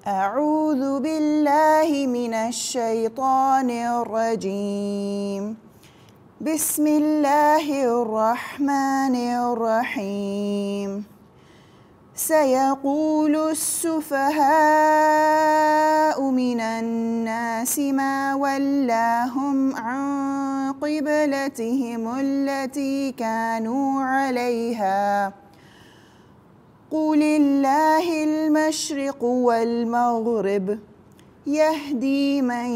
أعوذ بالله من الشيطان الرجيم. بسم الله الرحمن الرحيم. سيقول السفهاء من الناس ما ولاهم عن قبلتهم التي كانوا عليها قل الله المشرق والمغرب يهدي من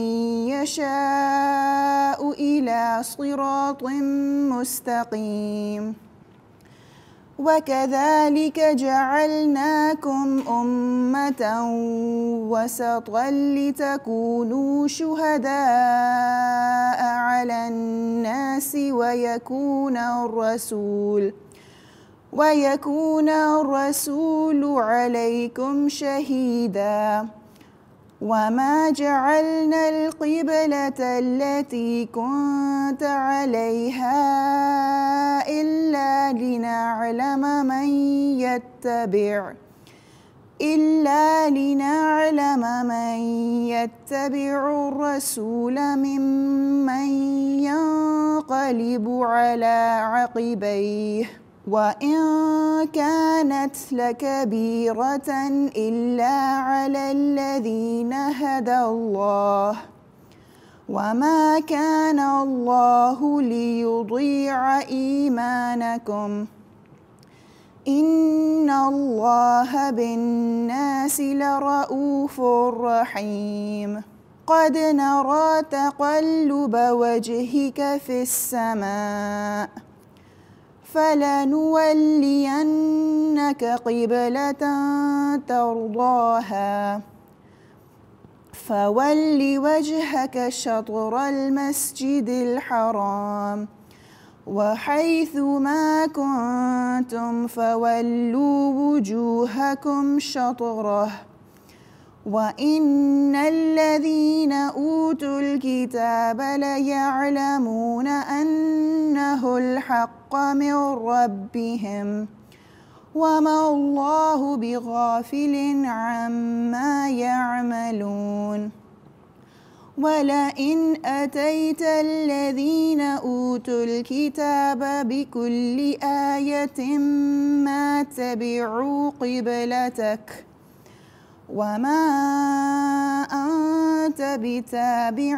يشاء إلى صراط مستقيم. وكذلك جعلناكم أمة وسطا لتكونوا شهداء على الناس ويكون الرسول عليكم شهيدا. وما جعلنا القبلة التي كنت عليها إلا لنعلم من يتبع الرسول ممن ينقلب على عقبيه وإن كانت لكبيرة إلا على الذين هدى الله وما كان الله ليضيع إيمانكم إن الله بالناس لرؤوف رحيم. قد نرى تقلب وجهك في السماء فلنولينك قبلة ترضاها فول وجهك شطر المسجد الحرام وحيث ما كنتم فولوا وجوهكم شطره وإن الذين أوتوا الكتاب ليعلمون أنه الحق من ربهم وما الله بغافل عما يعملون. ولئن أتيت الذين أوتوا الكتاب بكل آية ما تبعوا قبلتك وما أنت بتابع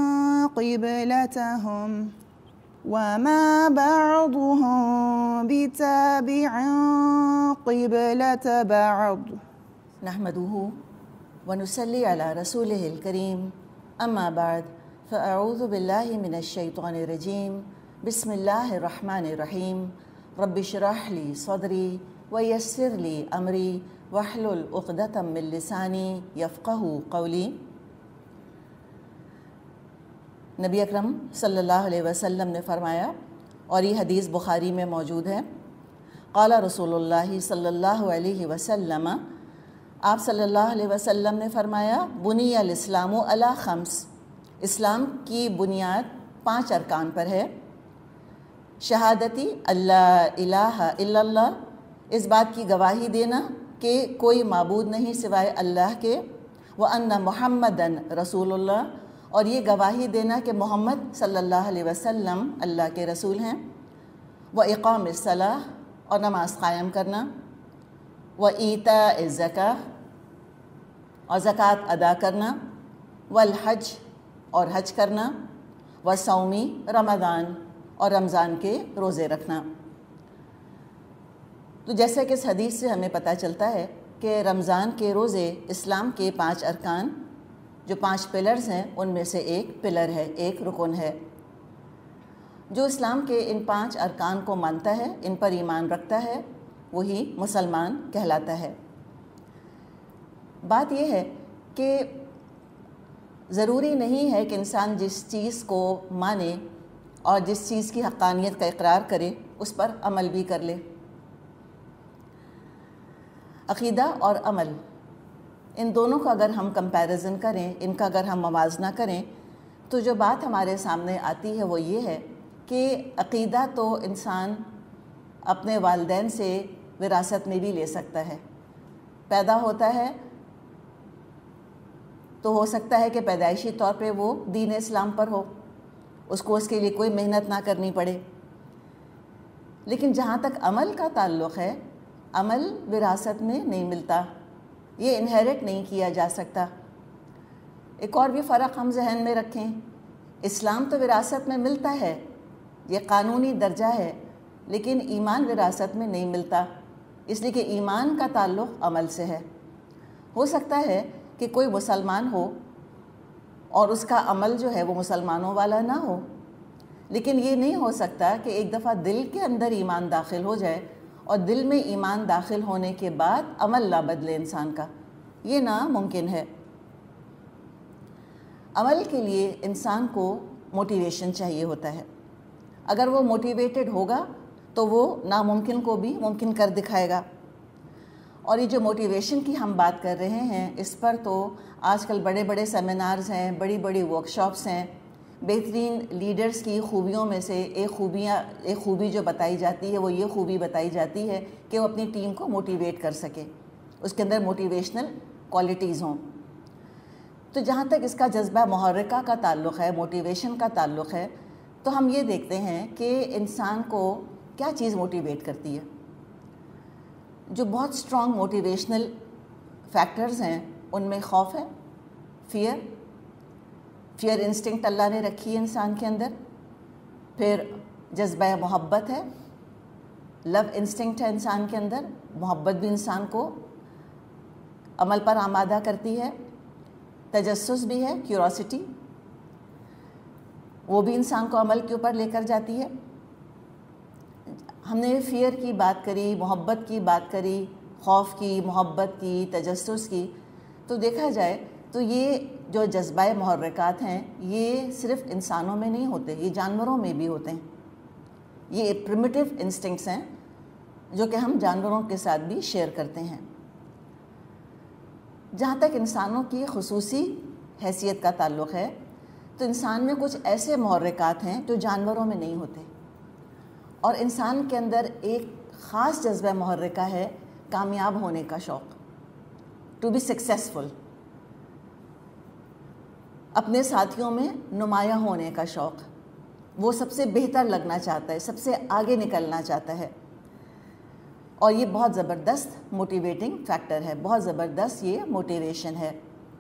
قبلتهم وما بعضهم بتابع قبلة بعض. نحمده ونصلي على رسوله الكريم أما بعد فأعوذ بالله من الشيطان الرجيم بسم الله الرحمن الرحيم رب اشرح لي صدري ويسر لي أمري واحلل عقدة من لسانی یفقہوا قولی۔ نبی اکرم صلی اللہ علیہ وسلم نے فرمایا، اور یہ حدیث بخاری میں موجود ہے، قال رسول اللہ صلی اللہ علیہ وسلم، آپ صلی اللہ علیہ وسلم نے فرمایا، بنی الاسلام علی خمس، اسلام کی بنیاد 5 ارکان پر ہے۔ شہادتی اللہ الہ الا اللہ، اس بات کی گواہی دینا کہ کوئی معبود نہیں سوائے اللہ کے، وَأَنَّ مُحَمَّدًا رسول اللہ، اور یہ گواہی دینا کہ محمد صلی اللہ علیہ وسلم اللہ کے رسول ہیں، وَإِقَامِ الصَّلَاةِ، اور نماز قائم کرنا، وَإِيتَاءِ الزَّكَاةِ، اور زکوٰۃ ادا کرنا، وَالْحَجِّ، اور حج کرنا، وَصَوْمِ رمضان، اور رمضان کے روزے رکھنا۔ تو جیسا کہ اس حدیث سے ہمیں پتہ چلتا ہے کہ رمضان کے روزے اسلام کے 5 ارکان، جو 5 پلرز ہیں، ان میں سے ایک پلر ہے، ایک رکن ہے۔ جو اسلام کے ان 5 ارکان کو مانتا ہے، ان پر ایمان رکھتا ہے، وہی مسلمان کہلاتا ہے۔ بات یہ ہے کہ ضروری نہیں ہے کہ انسان جس چیز کو مانے اور جس چیز کی حقانیت کا اقرار کرے اس پر عمل بھی کر لے۔ عقیدہ اور عمل، ان دونوں کا اگر ہم کمپیریزن کریں، ان کا اگر ہم موازنہ کریں، تو جو بات ہمارے سامنے آتی ہے وہ یہ ہے کہ عقیدہ تو انسان اپنے والدین سے وراثت میں بھی لے سکتا ہے۔ پیدا ہوتا ہے تو ہو سکتا ہے کہ پیدائشی طور پہ وہ دین اسلام پر ہو، اس کو اس کے لیے کوئی محنت نہ کرنی پڑے۔ لیکن جہاں تک عمل کا تعلق ہے، عمل وراثت میں نہیں ملتا، یہ انہیرٹ نہیں کیا جا سکتا۔ ایک اور بھی فرق ہم ذہن میں رکھیں، اسلام تو وراثت میں ملتا ہے، یہ قانونی درجہ ہے، لیکن ایمان وراثت میں نہیں ملتا، اس لیے کہ ایمان کا تعلق عمل سے ہے۔ ہو سکتا ہے کہ کوئی مسلمان ہو اور اس کا عمل جو ہے وہ مسلمانوں والا نہ ہو، لیکن یہ نہیں ہو سکتا کہ ایک دفعہ دل کے اندر ایمان داخل ہو جائے اور دل میں ایمان داخل ہونے کے بعد عمل نہ بدلے انسان کا، یہ ناممکن ہے۔ عمل کے لیے انسان کو موٹیویشن چاہیے ہوتا ہے، اگر وہ موٹیویٹڈ ہوگا تو وہ ناممکن کو بھی ممکن کر دکھائے گا۔ اور یہ جو موٹیویشن کی ہم بات کر رہے ہیں، اس پر تو آج کل بڑے بڑے سیمینارز ہیں، بڑی بڑی ورکشاپس ہیں۔ بہترین لیڈرز کی خوبیوں میں سے ایک خوبی جو بتائی جاتی ہے وہ یہ خوبی بتائی جاتی ہے کہ وہ اپنی ٹیم کو موٹیویٹ کر سکے، اس کے اندر موٹیویشنل کوالٹیز ہوں۔ تو جہاں تک اس کا جذبہ محرکہ کا تعلق ہے، موٹیویشن کا تعلق ہے، تو ہم یہ دیکھتے ہیں کہ انسان کو کیا چیز موٹیویٹ کرتی ہے۔ جو بہت اسٹرانگ موٹیویشنل فیکٹرز ہیں ان میں خوف ہے، فیئر انسٹنکٹ اللہ نے رکھی ہے انسان کے اندر، پھر جذبہ محبت ہے، لو انسٹنکٹ ہے انسان کے اندر، محبت بھی انسان کو عمل پر آمادہ کرتی ہے، تجسس بھی ہے، کیوروسٹی، وہ بھی انسان کو عمل کے اوپر لے کر جاتی ہے۔ ہم نے فیئر کی بات کری، محبت کی بات کری، خوف کی، محبت کی، تجسس کی، تو دیکھا جائے تو یہ جو جذبہ محرکات ہیں یہ صرف انسانوں میں نہیں ہوتے، یہ جانوروں میں بھی ہوتے ہیں۔ یہ پریمیٹیو انسٹنکٹس ہیں جو کہ ہم جانوروں کے ساتھ بھی شیئر کرتے ہیں۔ جہاں تک انسانوں کی خصوصی حیثیت کا تعلق ہے تو انسان میں کچھ ایسے محرکات ہیں جو جانوروں میں نہیں ہوتے، اور انسان کے اندر ایک خاص جذبہ محرکہ ہے کامیاب ہونے کا شوق، ٹو بی سکسیسفل، اپنے ساتھیوں میں نمایاں ہونے کا شوق، وہ سب سے بہتر لگنا چاہتا ہے، سب سے آگے نکلنا چاہتا ہے، اور یہ بہت زبردست موٹیویٹنگ فیکٹر ہے، بہت زبردست یہ موٹیویشن ہے۔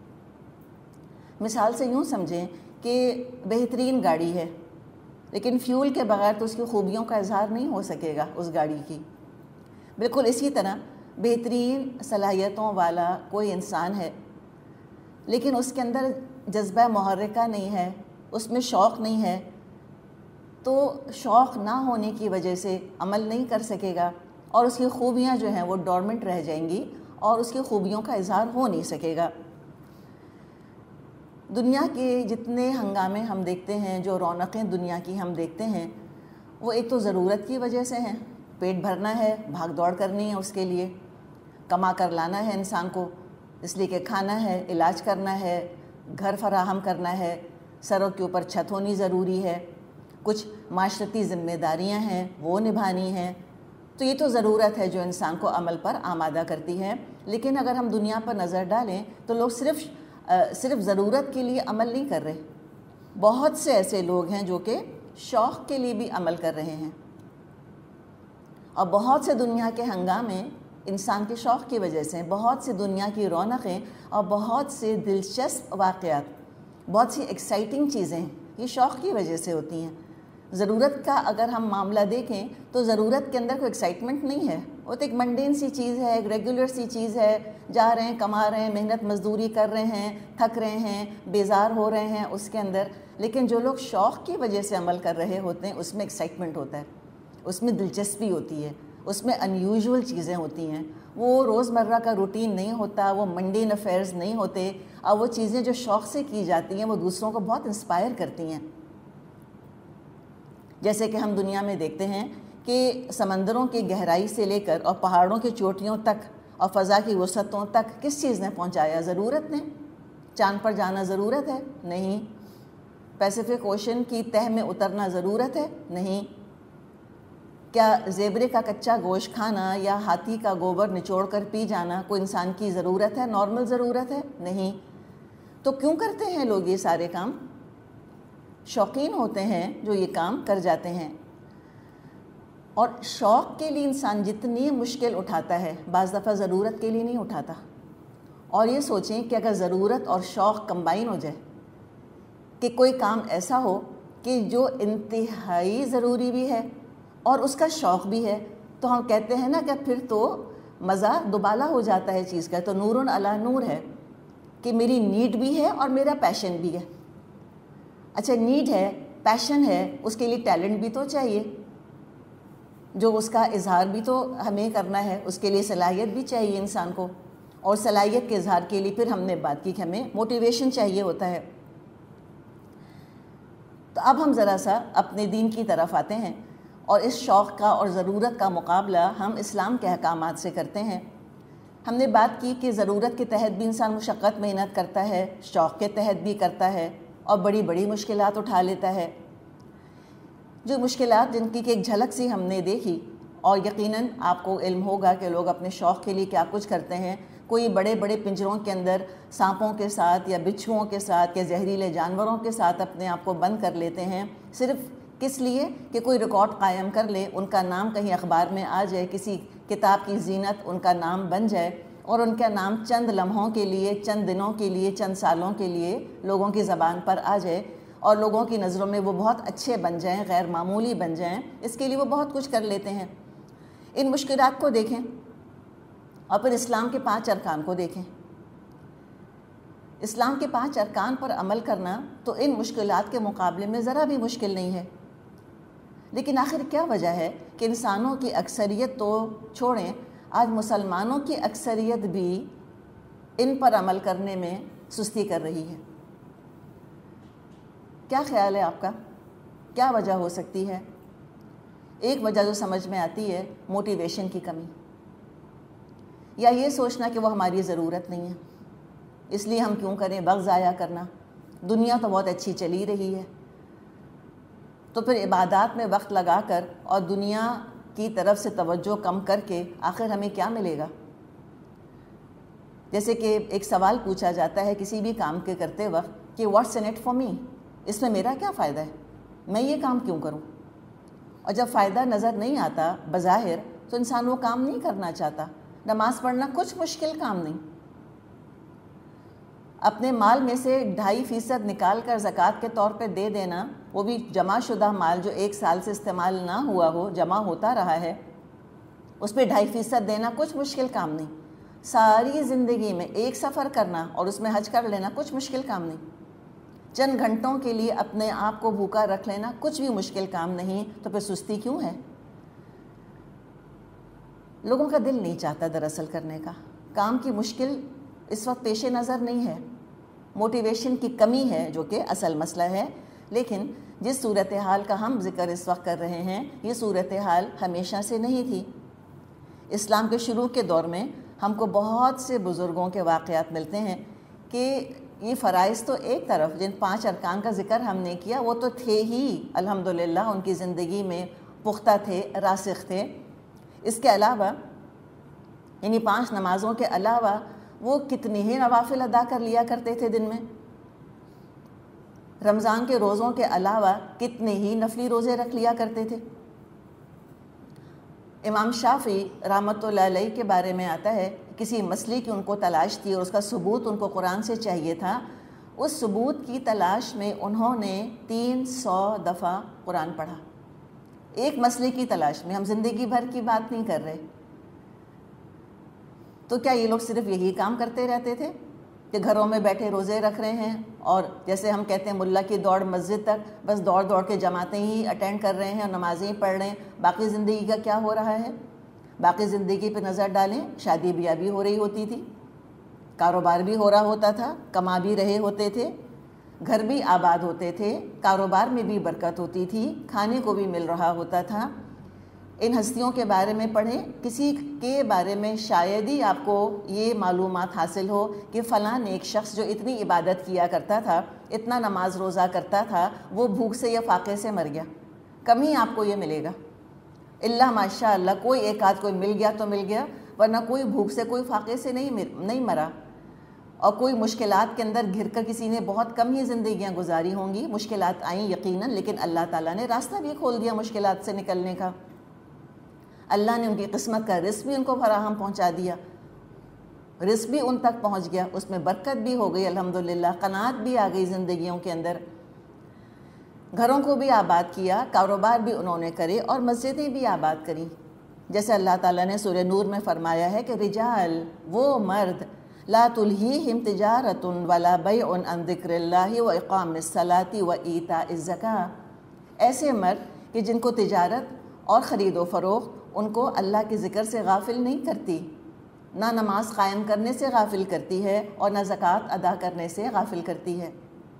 مثال سے یوں سمجھیں کہ بہترین گاڑی ہے، لیکن فیول کے بغیر تو اس کی خوبیوں کا اظہار نہیں ہو سکے گا اس گاڑی کی۔ بالکل اسی طرح بہترین صلاحیتوں والا کوئی انسان ہے، لیکن اس کے اندر جذبہ محرکہ نہیں ہے، اس میں شوق نہیں ہے، تو شوق نہ ہونے کی وجہ سے عمل نہیں کر سکے گا، اور اس کی خوبیاں جو ہیں وہ ڈورمنٹ رہ جائیں گی اور اس کی خوبیوں کا اظہار ہو نہیں سکے گا۔ دنیا کے جتنے ہنگامے ہم دیکھتے ہیں، جو رونقیں دنیا کی ہم دیکھتے ہیں، وہ ایک تو ضرورت کی وجہ سے ہیں، پیٹ بھرنا ہے، بھاگ دوڑ کرنی ہے، اس کے لیے کما کر لانا ہے انسان کو، اس لیے کہ کھانا ہے، علاج کرنا ہے، گھر فراہم کرنا ہے، سروں کے اوپر چھت ہونی ضروری ہے، کچھ معاشرتی ذمہ داریاں ہیں وہ نبھانی ہیں، تو یہ تو ضرورت ہے جو انسان کو عمل پر آمادہ کرتی ہے۔ لیکن اگر ہم دنیا پر نظر ڈالیں تو لوگ صرف ضرورت کے لیے عمل نہیں کر رہے، بہت سے ایسے لوگ ہیں جو کہ شوق کے لیے بھی عمل کر رہے ہیں، اور بہت سے دنیا کے ہنگامے انسان کے شوق کی وجہ سے، بہت سی دنیا کی رونقیں اور بہت سے دلچسپ واقعات، بہت سی ایکسائٹنگ چیزیں یہ شوق کی وجہ سے ہوتی ہیں۔ ضرورت کا اگر ہم معاملہ دیکھیں تو ضرورت کے اندر کوئی ایکسائٹمنٹ نہیں ہے، وہ تو ایک منڈین سی چیز ہے، ایک ریگولر سی چیز ہے، جا رہے ہیں، کما رہے ہیں، محنت مزدوری کر رہے ہیں، تھک رہے ہیں، بیزار ہو رہے ہیں اس کے اندر۔ لیکن جو لوگ شوق کی وجہ سے عمل کر رہے ہوتے ہیں اس میں ایکسائٹمنٹ ہوتا ہے، اس میں دلچسپی ہوتی ہے، اس میں انیوژول چیزیں ہوتی ہیں، وہ روزمرہ کا روٹین نہیں ہوتا، وہ منڈین افیئرز نہیں ہوتے، اور وہ چیزیں جو شوق سے کی جاتی ہیں وہ دوسروں کو بہت انسپائر کرتی ہیں۔ جیسے کہ ہم دنیا میں دیکھتے ہیں کہ سمندروں کی گہرائی سے لے کر اور پہاڑوں کی چوٹیوں تک اور فضا کی وسعتوں تک کس چیز نے پہنچایا؟ ضرورت نے۔ چاند پر جانا ضرورت ہے؟ نہیں۔ پیسیفک اوشن کی تہہ میں اترنا ضرورت ہے؟ نہیں۔ کیا زیبرے کا کچا گوشت کھانا یا ہاتھی کا گوبر نچوڑ کر پی جانا کوئی انسان کی ضرورت ہے، نارمل ضرورت ہے؟ نہیں۔ تو کیوں کرتے ہیں لوگ یہ سارے کام؟ شوقین ہوتے ہیں جو یہ کام کر جاتے ہیں. اور شوق کے لیے انسان جتنی مشکل اٹھاتا ہے بعض دفعہ ضرورت کے لیے نہیں اٹھاتا. اور یہ سوچیں کہ اگر ضرورت اور شوق کمبائن ہو جائے کہ کوئی کام ایسا ہو کہ جو انتہائی ضروری بھی ہے اور اس کا شوق بھی ہے، تو ہم کہتے ہیں نا کہ پھر تو مزہ دوبالا ہو جاتا ہے چیز کا. تو نور علی نور ہے کہ میری نیڈ بھی ہے اور میرا پیشن بھی ہے. اچھا نیڈ ہے، پیشن ہے، اس کے لیے ٹیلنٹ بھی تو چاہیے، جو اس کا اظہار بھی تو ہمیں کرنا ہے، اس کے لیے صلاحیت بھی چاہیے انسان کو. اور صلاحیت کے اظہار کے لیے پھر ہم نے بات کی کہ ہمیں موٹیویشن چاہیے ہوتا ہے. تو اب ہم ذرا سا اپنے دین کی طرف آتے ہیں اور اس شوق کا اور ضرورت کا مقابلہ ہم اسلام کے احکامات سے کرتے ہیں. ہم نے بات کی کہ ضرورت کے تحت بھی انسان مشقت محنت کرتا ہے، شوق کے تحت بھی کرتا ہے اور بڑی بڑی مشکلات اٹھا لیتا ہے. جو مشکلات جن کی ایک جھلک سی ہم نے دیکھی، اور یقیناً آپ کو علم ہوگا کہ لوگ اپنے شوق کے لیے کیا کچھ کرتے ہیں. کوئی بڑے بڑے پنجروں کے اندر سانپوں کے ساتھ یا بچھوؤں کے ساتھ یا زہریلے جانوروں کے ساتھ اپنے آپ کو بند کر لیتے ہیں، صرف کس لیے کہ کوئی ریکارڈ قائم کر لے، ان کا نام کہیں اخبار میں آ جائے، کسی کتاب کی زینت ان کا نام بن جائے اور ان کا نام چند لمحوں کے لیے، چند دنوں کے لیے، چند سالوں کے لیے لوگوں کی زبان پر آ جائے اور لوگوں کی نظروں میں وہ بہت اچھے بن جائیں، غیر معمولی بن جائیں. اس کے لیے وہ بہت کچھ کر لیتے ہیں. ان مشکلات کو دیکھیں اور پھر اسلام کے 5 ارکان کو دیکھیں. اسلام کے 5 ارکان پر عمل کرنا تو ان مشکلات کے مقابلے میں ذرا بھی مشکل نہیں ہے. لیکن آخر کیا وجہ ہے کہ انسانوں کی اکثریت تو چھوڑیں، آج مسلمانوں کی اکثریت بھی ان پر عمل کرنے میں سستی کر رہی ہے؟ کیا خیال ہے آپ کا؟ کیا وجہ ہو سکتی ہے؟ ایک وجہ جو سمجھ میں آتی ہے موٹیویشن کی کمی، یا یہ سوچنا کہ وہ ہماری ضرورت نہیں ہے، اس لیے ہم کیوں کریں، وقت ضائع کرنا، دنیا تو بہت اچھی چلی رہی ہے. تو پھر عبادات میں وقت لگا کر اور دنیا کی طرف سے توجہ کم کر کے آخر ہمیں کیا ملے گا؟ جیسے کہ ایک سوال پوچھا جاتا ہے کسی بھی کام کے کرتے وقت کہ what's in it for me, اس میں میرا کیا فائدہ ہے، میں یہ کام کیوں کروں؟ اور جب فائدہ نظر نہیں آتا بظاہر تو انسان وہ کام نہیں کرنا چاہتا. نماز پڑھنا کچھ مشکل کام نہیں. اپنے مال میں سے 2.5% نکال کر زکوٰۃ کے طور پہ دے دینا، وہ بھی جمع شدہ مال جو 1 سال سے استعمال نہ ہوا ہو، جمع ہوتا رہا ہے، اس پہ 2.5% دینا کچھ مشکل کام نہیں. ساری زندگی میں ایک سفر کرنا اور اس میں حج کر لینا کچھ مشکل کام نہیں. چند گھنٹوں کے لیے اپنے آپ کو بھوکا رکھ لینا کچھ بھی مشکل کام نہیں. تو پھر سستی کیوں ہے؟ لوگوں کا دل نہیں چاہتا دراصل کرنے کا. کام کی مشکل اس وقت پیش نظر نہیں ہے، موٹیویشن کی کمی ہے جو کہ اصل مسئلہ ہے. لیکن جس صورتحال کا ہم ذکر اس وقت کر رہے ہیں، یہ صورتحال ہمیشہ سے نہیں تھی. اسلام کے شروع کے دور میں ہم کو بہت سے بزرگوں کے واقعات ملتے ہیں کہ یہ فرائض تو ایک طرف جن 5 ارکان کا ذکر ہم نے کیا وہ تو تھے ہی، الحمدللہ ان کی زندگی میں پختہ تھے، راسخ تھے. اس کے علاوہ یعنی 5 نمازوں کے علاوہ وہ کتنی ہی نوافل ادا کر لیا کرتے تھے دن میں. رمضان کے روزوں کے علاوہ کتنے ہی نفلی روزے رکھ لیا کرتے تھے. امام شافعی رحمۃ اللہ علیہ کے بارے میں آتا ہے کسی مسئلے کی ان کو تلاش تھی اور اس کا ثبوت ان کو قرآن سے چاہیے تھا. اس ثبوت کی تلاش میں انہوں نے 300 دفعہ قرآن پڑھا، ایک مسئلے کی تلاش میں. ہم زندگی بھر کی بات نہیں کر رہے. تو کیا یہ لوگ صرف یہی کام کرتے رہتے تھے کہ گھروں میں بیٹھے روزے رکھ رہے ہیں اور جیسے ہم کہتے ہیں ملا کی دوڑ مسجد تک، بس دوڑ دوڑ کے جماعتیں ہی اٹینڈ کر رہے ہیں اور نمازیں ہی پڑھ رہے ہیں؟ باقی زندگی کا کیا ہو رہا ہے؟ باقی زندگی پہ نظر ڈالیں، شادی بیاہ بھی ہو رہی ہوتی تھی، کاروبار بھی ہو رہا ہوتا تھا، کما بھی رہے ہوتے تھے، گھر بھی آباد ہوتے تھے، کاروبار میں بھی برکت ہوتی تھی، کھانے کو بھی مل رہا ہوتا تھا. ان ہستیوں کے بارے میں پڑھیں، کسی کے بارے میں شاید ہی آپ کو یہ معلومات حاصل ہو کہ فلاں ایک شخص جو اتنی عبادت کیا کرتا تھا، اتنا نماز روزہ کرتا تھا، وہ بھوک سے یا فاقے سے مر گیا. کم ہی آپ کو یہ ملے گا. اللہ ماشاء اللہ کوئی ایک آدھ کوئی مل گیا تو مل گیا، ورنہ کوئی بھوک سے کوئی فاقے سے نہیں مرا. اور کوئی مشکلات کے اندر گھر کر کسی نے بہت کم ہی زندگیاں گزاری ہوں گی، مشکلات آئیں یقیناً، لیکن اللہ تعالیٰ نے راستہ بھی کھول دیا مشکلات سے نکلنے کا۔ اللہ نے ان کی قسمت کا رزق بھی ان کو فراہم پہنچا دیا، رزق بھی ان تک پہنچ گیا، اس میں برکت بھی ہو گئی الحمدللہ، قناعت بھی آ گئی زندگیوں کے اندر، گھروں کو بھی آباد کیا، کاروبار بھی انہوں نے کرے اور مسجدیں بھی آباد کریں۔ جیسے اللہ تعالیٰ نے سورہ نور میں فرمایا ہے کہ رجال، وہ مرد، لا تلہیہم تجارۃ ولا بیع عن ذکر اللہ واقام الصلاۃ وایتاء الزکاۃ، ایسے مرد کہ جن کو تجارت اور خرید و فروخت ان کو اللہ کے ذکر سے غافل نہیں کرتی، نہ نماز قائم کرنے سے غافل کرتی ہے اور نہ زکوٰۃ ادا کرنے سے غافل کرتی ہے۔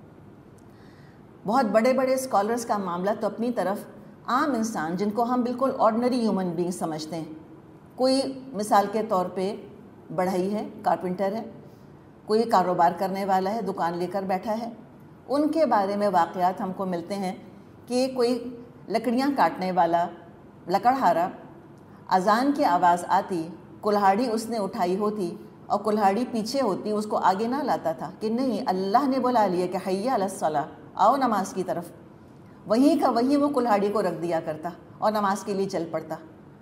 بہت بڑے بڑے اسکالرز کا معاملہ تو اپنی طرف، عام انسان جن کو ہم بالکل آرڈنری ہیومن بینگ سمجھتے ہیں، کوئی مثال کے طور پہ بڑھئی ہے، کارپینٹر ہے، کوئی کاروبار کرنے والا ہے، دکان لے کر بیٹھا ہے، ان کے بارے میں واقعات ہم کو ملتے ہیں کہ کوئی لکڑیاں کاٹنے والا لکڑہارا، اذان کی آواز آتی، کلہاڑی اس نے اٹھائی ہوتی اور کلہاڑی پیچھے ہوتی، اس کو آگے نہ لاتا تھا کہ نہیں اللہ نے بلا لیا کہ حی علی الصلاۃ، آؤ نماز کی طرف، وہیں کا وہیں وہ کلہاڑی کو رکھ دیا کرتا اور نماز کے لیے چل پڑتا۔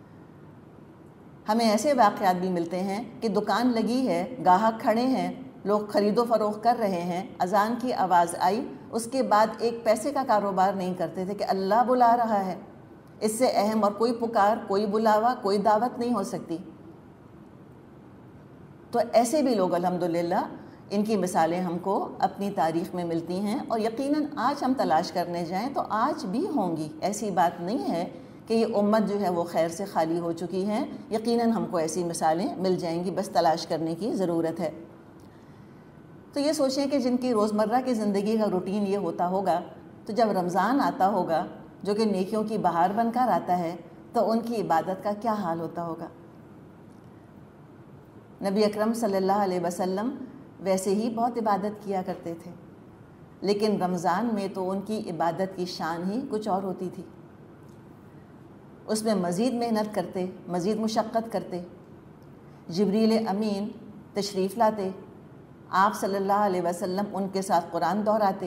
ہمیں ایسے واقعات بھی ملتے ہیں کہ دکان لگی ہے، گاہک کھڑے ہیں، لوگ خرید و فروخت کر رہے ہیں، اذان کی آواز آئی، اس کے بعد ایک پیسے کا کاروبار نہیں کرتے تھے کہ اللہ بلا رہا ہے، اس سے اہم اور کوئی پکار، کوئی بلاوا، کوئی دعوت نہیں ہو سکتی۔ تو ایسے بھی لوگ الحمدللہ، ان کی مثالیں ہم کو اپنی تاریخ میں ملتی ہیں، اور یقیناً آج ہم تلاش کرنے جائیں تو آج بھی ہوں گی، ایسی بات نہیں ہے کہ یہ امت جو ہے وہ خیر سے خالی ہو چکی ہے، یقیناً ہم کو ایسی مثالیں مل جائیں گی، بس تلاش کرنے کی ضرورت ہے۔ تو یہ سوچیں کہ جن کی روزمرہ کی زندگی کا روٹین یہ ہوتا ہوگا، تو جب رمضان آتا ہوگا جو کہ نیکیوں کی بہار بن کر آتا ہے، تو ان کی عبادت کا کیا حال ہوتا ہوگا۔ نبی اکرم صلی اللہ علیہ وسلم ویسے ہی بہت عبادت کیا کرتے تھے، لیکن رمضان میں تو ان کی عبادت کی شان ہی کچھ اور ہوتی تھی، اس میں مزید محنت کرتے، مزید مشقت کرتے، جبریل امین تشریف لاتے، آپ صلی اللہ علیہ وسلم ان کے ساتھ قرآن دہراتے،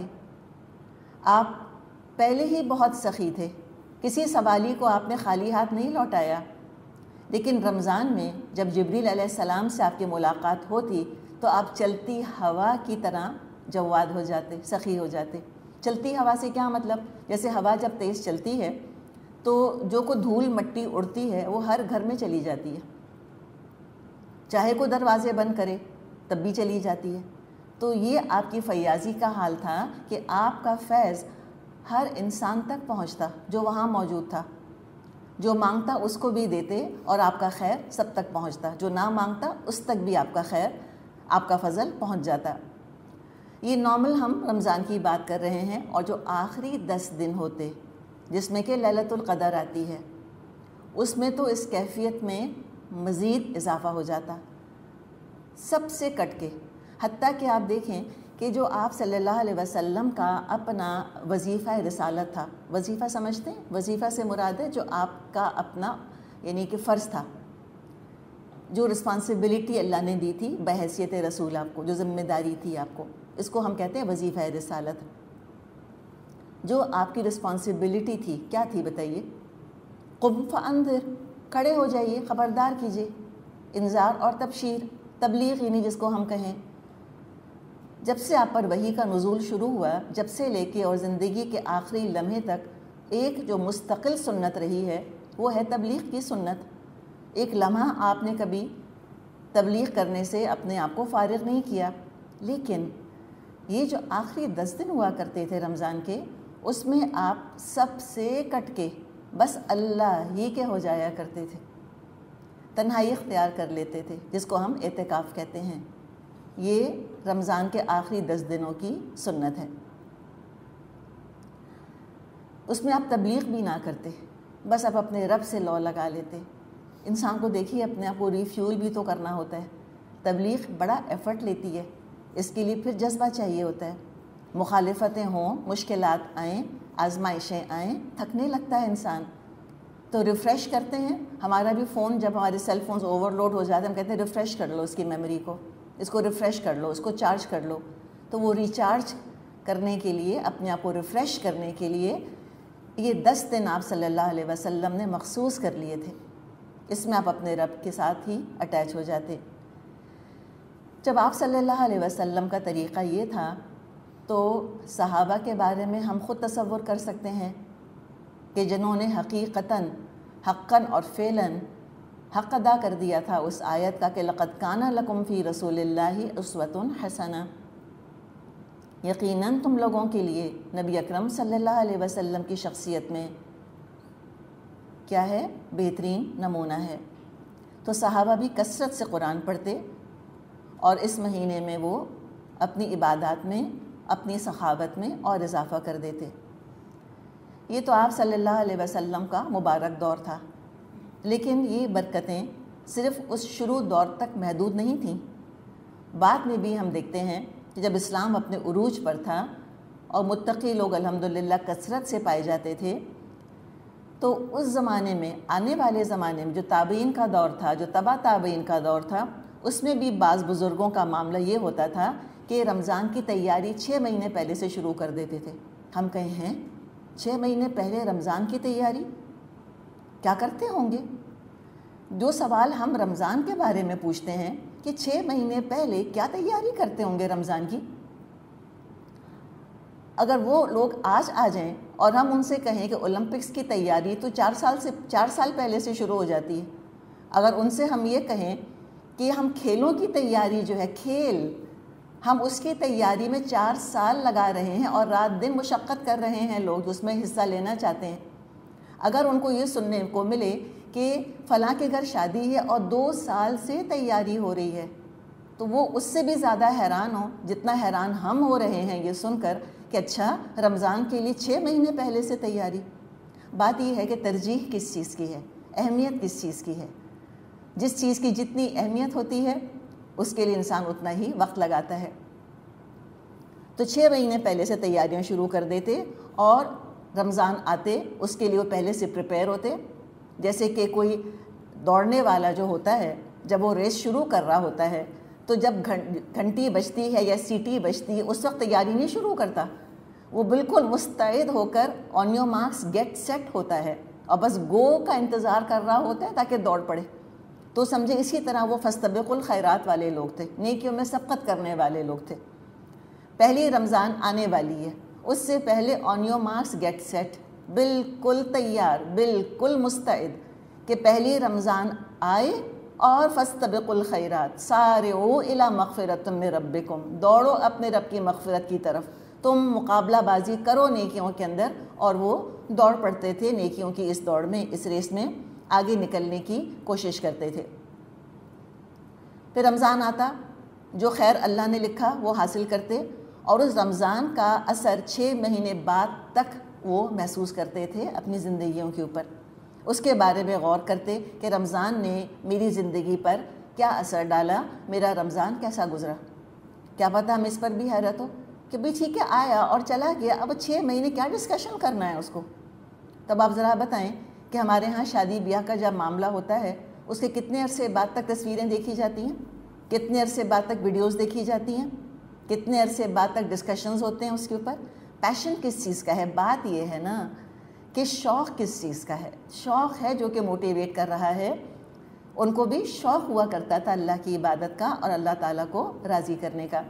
آپ پہلے ہی بہت سخی تھے، کسی سوالی کو آپ نے خالی ہاتھ نہیں لوٹایا، لیکن رمضان میں جب جبریل علیہ السلام سے آپ کی ملاقات ہوتی تو آپ چلتی ہوا کی طرح جواد ہو جاتے، سخی ہو جاتے۔ چلتی ہوا سے کیا مطلب؟ جیسے ہوا جب تیز چلتی ہے تو جو کو دھول مٹی اڑتی ہے وہ ہر گھر میں چلی جاتی ہے، چاہے کوئی دروازے بند کرے تب بھی چلی جاتی ہے۔ تو یہ آپ کی فیاضی کا حال تھا کہ آپ کا فیض ہر انسان تک پہنچتا جو وہاں موجود تھا، جو مانگتا اس کو بھی دیتے اور آپ کا خیر سب تک پہنچتا، جو نہ مانگتا اس تک بھی آپ کا خیر، آپ کا فضل پہنچ جاتا۔ یہ نارمل ہم رمضان کی بات کر رہے ہیں، اور جو آخری 10 دن ہوتے جس میں کہ لیلۃ القدر آتی ہے، اس میں تو اس کیفیت میں مزید اضافہ ہو جاتا، سب سے کٹ کے، حتیٰ کہ آپ دیکھیں کہ جو آپ صلی اللہ علیہ وسلم کا اپنا وظیفہ رسالت تھا، وظیفہ سمجھتے ہیں؟ وظیفہ سے مراد ہے جو آپ کا اپنا یعنی کہ فرض تھا، جو رسپانسبلٹی اللہ نے دی تھی بحیثیت رسول آپ کو، جو ذمہ داری تھی آپ کو، اس کو ہم کہتے ہیں وظیفہ رسالت۔ جو آپ کی رسپانسبلٹی تھی کیا تھی بتائیے؟ قم فانذر، کھڑے ہو جائیے، خبردار کیجیے، انذار اور تبشیر، تبلیغ یعنی جس کو ہم کہیں۔ جب سے آپ پر وحی کا نزول شروع ہوا، جب سے لے کے اور زندگی کے آخری لمحے تک ایک جو مستقل سنت رہی ہے وہ ہے تبلیغ کی سنت۔ ایک لمحہ آپ نے کبھی تبلیغ کرنے سے اپنے آپ کو فارغ نہیں کیا، لیکن یہ جو آخری 10 دن ہوا کرتے تھے رمضان کے، اس میں آپ سب سے کٹ کے بس اللہ ہی کے ہو جایا کرتے تھے، تنہائی اختیار کر لیتے تھے، جس کو ہم اعتکاف کہتے ہیں۔ یہ رمضان کے آخری 10 دنوں کی سنت ہے۔ اس میں آپ تبلیغ بھی نہ کرتے، بس آپ اپنے رب سے لو لگا لیتے۔ انسان کو دیکھیے اپنے آپ کو ریفیول بھی تو کرنا ہوتا ہے، تبلیغ بڑا ایفرٹ لیتی ہے، اس کے لیے پھر جذبہ چاہیے ہوتا ہے، مخالفتیں ہوں، مشکلات آئیں، آزمائشیں آئیں، تھکنے لگتا ہے انسان، تو ریفریش کرتے ہیں۔ ہمارا بھی فون جب ہمارے سیل فونز اوور لوڈ ہو جاتے ہیں ہم کہتے ہیں ریفریش کر لو اس کی میموری کو، اس کو ریفریش کر لو، اس کو چارج کر لو. تو وہ ریچارج کرنے کے لیے، اپنے آپ کو ریفریش کرنے کے لیے یہ 10 دن آپ صلی اللہ علیہ وسلم نے مخصوص کر لیے تھے. اس میں آپ اپنے رب کے ساتھ ہی اٹیچ ہو جاتے. جب آپ صلی اللہ علیہ وسلم کا طریقہ یہ تھا تو صحابہ کے بارے میں ہم خود تصور کر سکتے ہیں کہ جنہوں نے حقیقتاً، حقاً اور فعلاً حق ادا کر دیا تھا اس آیت کا کہ لقد کان لکم فی رسول اللہ اسوۃ حسنہ. یقیناً تم لوگوں کے لیے نبی اکرم صلی اللہ علیہ وسلم کی شخصیت میں کیا ہے؟ بہترین نمونہ ہے. تو صحابہ بھی کثرت سے قرآن پڑھتے اور اس مہینے میں وہ اپنی عبادات میں، اپنی سخاوت میں اور اضافہ کر دیتے. یہ تو آپ صلی اللہ علیہ وسلم کا مبارک دور تھا، لیکن یہ برکتیں صرف اس شروع دور تک محدود نہیں تھیں. بعد میں بھی ہم دیکھتے ہیں کہ جب اسلام اپنے عروج پر تھا اور متقی لوگ الحمدللہ کثرت سے پائے جاتے تھے، تو اس زمانے میں، آنے والے زمانے میں جو تابعین کا دور تھا، جو تبع تابعین کا دور تھا، اس میں بھی بعض بزرگوں کا معاملہ یہ ہوتا تھا کہ رمضان کی تیاری 6 مہینے پہلے سے شروع کر دیتے تھے. ہم کہیں ہیں 6 مہینے پہلے رمضان کی تیاری کیا کرتے ہوں گے؟ جو سوال ہم رمضان کے بارے میں پوچھتے ہیں کہ 6 مہینے پہلے کیا تیاری کرتے ہوں گے رمضان کی، اگر وہ لوگ آج آ جائیں اور ہم ان سے کہیں کہ اولمپکس کی تیاری تو 4 سال پہلے سے شروع ہو جاتی ہے، اگر ان سے ہم یہ کہیں کہ ہم کھیلوں کی تیاری جو ہے، کھیل، ہم اس کی تیاری میں 4 سال لگا رہے ہیں اور رات دن مشقت کر رہے ہیں لوگ جو اس میں حصہ لینا چاہتے ہیں، اگر ان کو یہ سننے کو ملے کہ فلاں کے گھر شادی ہے اور 2 سال سے تیاری ہو رہی ہے، تو وہ اس سے بھی زیادہ حیران ہوں جتنا حیران ہم ہو رہے ہیں یہ سن کر کہ اچھا رمضان کے لیے 6 مہینے پہلے سے تیاری. بات یہ ہے کہ ترجیح کس چیز کی ہے، اہمیت کس چیز کی ہے. جس چیز کی جتنی اہمیت ہوتی ہے اس کے لیے انسان اتنا ہی وقت لگاتا ہے. تو 6 مہینے پہلے سے تیاریاں شروع کر دیتے اور رمضان آتے اس کے لیے وہ پہلے سے پریپیئر ہوتے. جیسے کہ کوئی دوڑنے والا جو ہوتا ہے، جب وہ ریس شروع کر رہا ہوتا ہے تو جب گھنٹی بجتی ہے یا سیٹی بجتی ہے اس وقت تیاری نہیں شروع کرتا، وہ بالکل مستعد ہو کر on your marks get set ہوتا ہے اور بس گو کا انتظار کر رہا ہوتا ہے تاکہ دوڑ پڑے. تو سمجھے اسی طرح وہ فاستبقوا الخیرات والے لوگ تھے، نیکیوں میں سبقت کرنے والے لوگ تھے. پہلی رمضان آنے والی ہے، اس سے پہلے on your marks get set, بالکل تیار، بالکل مستعد کہ پہلی رمضان آئے اور فاستبقوا الخیرات، سارعوا الی مغفرۃ من ربکم، دوڑو اپنے رب کی مغفرت کی طرف. تم مقابلہ بازی کرو نیکیوں کے اندر، اور وہ دوڑ پڑتے تھے نیکیوں کی اس دوڑ میں، اس ریس میں آگے نکلنے کی کوشش کرتے تھے. پھر رمضان آتا، جو خیر اللہ نے لکھا وہ حاصل کرتے، اور اس رمضان کا اثر 6 مہینے بعد تک وہ محسوس کرتے تھے اپنی زندگیوں کے اوپر. اس کے بارے میں غور کرتے کہ رمضان نے میری زندگی پر کیا اثر ڈالا، میرا رمضان کیسا گزرا. کیا پتہ ہم اس پر بھی حیرت ہو کہ بھی ٹھیک ہے آیا اور چلا گیا، اب 6 مہینے کیا ڈسکشن کرنا ہے اس کو. تب آپ ذرا بتائیں کہ ہمارے ہاں شادی بیاہ کا جب معاملہ ہوتا ہے اس کے کتنے عرصے بعد تک تصویریں دیکھی جاتی ہیں، کتنے عرصے بعد تک ویڈیوز دیکھی جاتی ہیں، کتنے عرصے بعد تک ڈسکشنز ہوتے ہیں اس کے اوپر. پیشن کس چیز کا ہے؟ بات یہ ہے نا کہ شوق کس چیز کا ہے. شوق ہے جو کہ موٹیویٹ کر رہا ہے. ان کو بھی شوق ہوا کرتا تھا اللہ کی عبادت کا اور اللہ تعالیٰ کو راضی کرنے کا.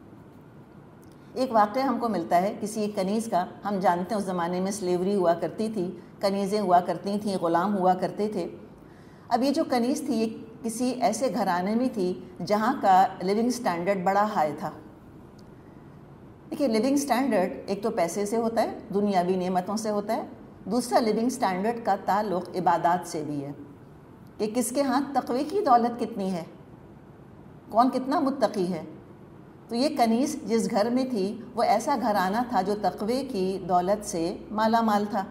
ایک واقعہ ہم کو ملتا ہے کسی ایک کنیز کا. ہم جانتے ہیں اس زمانے میں سلیوری ہوا کرتی تھی، کنیزیں ہوا کرتی تھیں، غلام ہوا کرتے تھے. اب یہ جو کنیز تھی یہ کسی ایسے گھرانے میں تھی جہاں کا لیونگ سٹینڈرڈ بڑا ہائی تھا. دیکھیے لیونگ سٹینڈرڈ ایک تو پیسے سے ہوتا ہے، دنیاوی نعمتوں سے ہوتا ہے، دوسرا لیونگ سٹینڈرڈ کا تعلق عبادات سے بھی ہے کہ کس کے ہاں تقوی کی دولت کتنی ہے، کون کتنا متقی ہے. تو یہ کنیز جس گھر میں تھی وہ ایسا گھرانہ تھا جو تقوی کی دولت سے مالا مال تھا.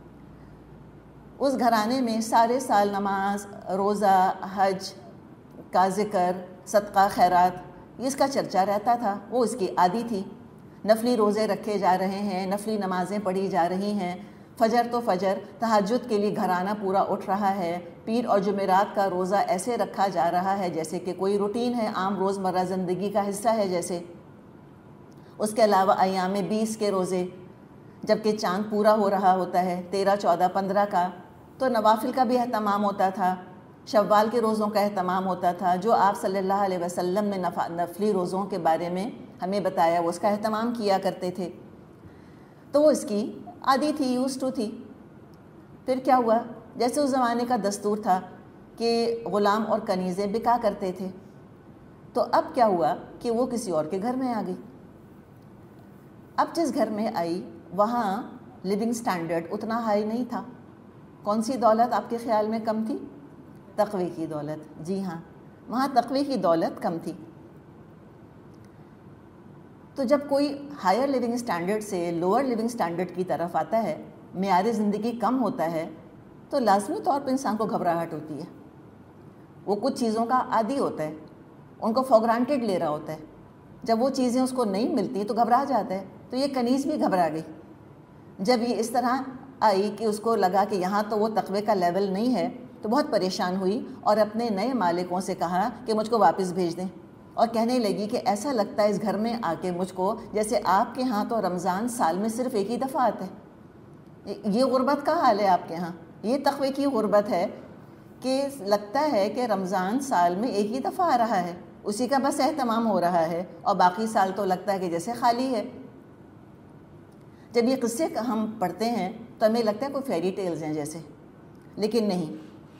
اس گھرانے میں سارے سال نماز، روزہ، حج کا ذکر، صدقہ خیرات اس کا چرچا رہتا تھا. وہ اس کی عادی تھی. نفلی روزے رکھے جا رہے ہیں، نفلی نمازیں پڑھی جا رہی ہیں، فجر تو فجر، تہجد کے لیے گھرانہ پورا اٹھ رہا ہے، پیر اور جمعرات کا روزہ ایسے رکھا جا رہا ہے جیسے کہ کوئی روٹین ہے، عام روزمرہ زندگی کا حصہ ہے جیسے۔ اس کے علاوہ ایام 20 کے روزے، جبکہ چاند پورا ہو رہا ہوتا ہے 13، 14، 15 کا، تو نوافل کا بھی اہتمام ہوتا تھا، شوال کے روزوں کا اہتمام ہوتا تھا، جو آپ صلی اللہ علیہ وسلم نے نفلی روزوں کے بارے میں ہمیں بتایا، وہ اس کا اہتمام کیا کرتے تھے، تو وہ اس کی عادی تھی، یوز ٹو تھی۔ پھر کیا ہوا، جیسے اس زمانے کا دستور تھا کہ غلام اور کنیزیں بکا کرتے تھے، تو اب کیا ہوا کہ وہ کسی اور کے گھر میں آ گئی۔ اب جس گھر میں آئی وہاں لیونگ سٹینڈرڈ اتنا ہائی نہیں تھا۔ کون سی دولت آپ کے خیال میں کم تھی؟ تقوی کی دولت۔ جی ہاں، وہاں تقوی کی دولت کم تھی۔ تو جب کوئی ہائر لیونگ سٹینڈرڈ سے لوور لیونگ سٹینڈرڈ کی طرف آتا ہے، معیار زندگی کم ہوتا ہے، تو لازمی طور پر انسان کو گھبراہٹ ہوتی ہے۔ وہ کچھ چیزوں کا عادی ہوتا ہے، ان کو فار گرانٹیڈ لے رہا ہوتا ہے، جب وہ چیزیں اس کو نہیں ملتی تو گھبرا جاتا ہے۔ تو یہ کنیز بھی گھبرا گئی جب یہ اس طرح آئی کہ اس کو لگا کہ یہاں تو وہ تقوی کا لیول نہیں ہے، تو بہت پریشان ہوئی اور اپنے نئے مالکوں سے کہا کہ مجھ کو واپس بھیج دیں، اور کہنے لگی کہ ایسا لگتا ہے اس گھر میں آ کے مجھ کو جیسے آپ کے ہاں تو رمضان سال میں صرف ایک ہی دفعہ آتا ہے۔ یہ غربت کا حال ہے آپ کے ہاں، یہ تقوی کی غربت ہے کہ لگتا ہے کہ رمضان سال میں ایک ہی دفعہ آ رہا ہے، اسی کا بس اہتمام ہو رہا ہے، اور باقی سال تو لگتا ہے کہ جیسے خالی ہے۔ جب یہ قصے ہم پڑھتے ہیں تو ہمیں لگتا ہے کوئی فیری ٹیلز ہیں جیسے، لیکن نہیں۔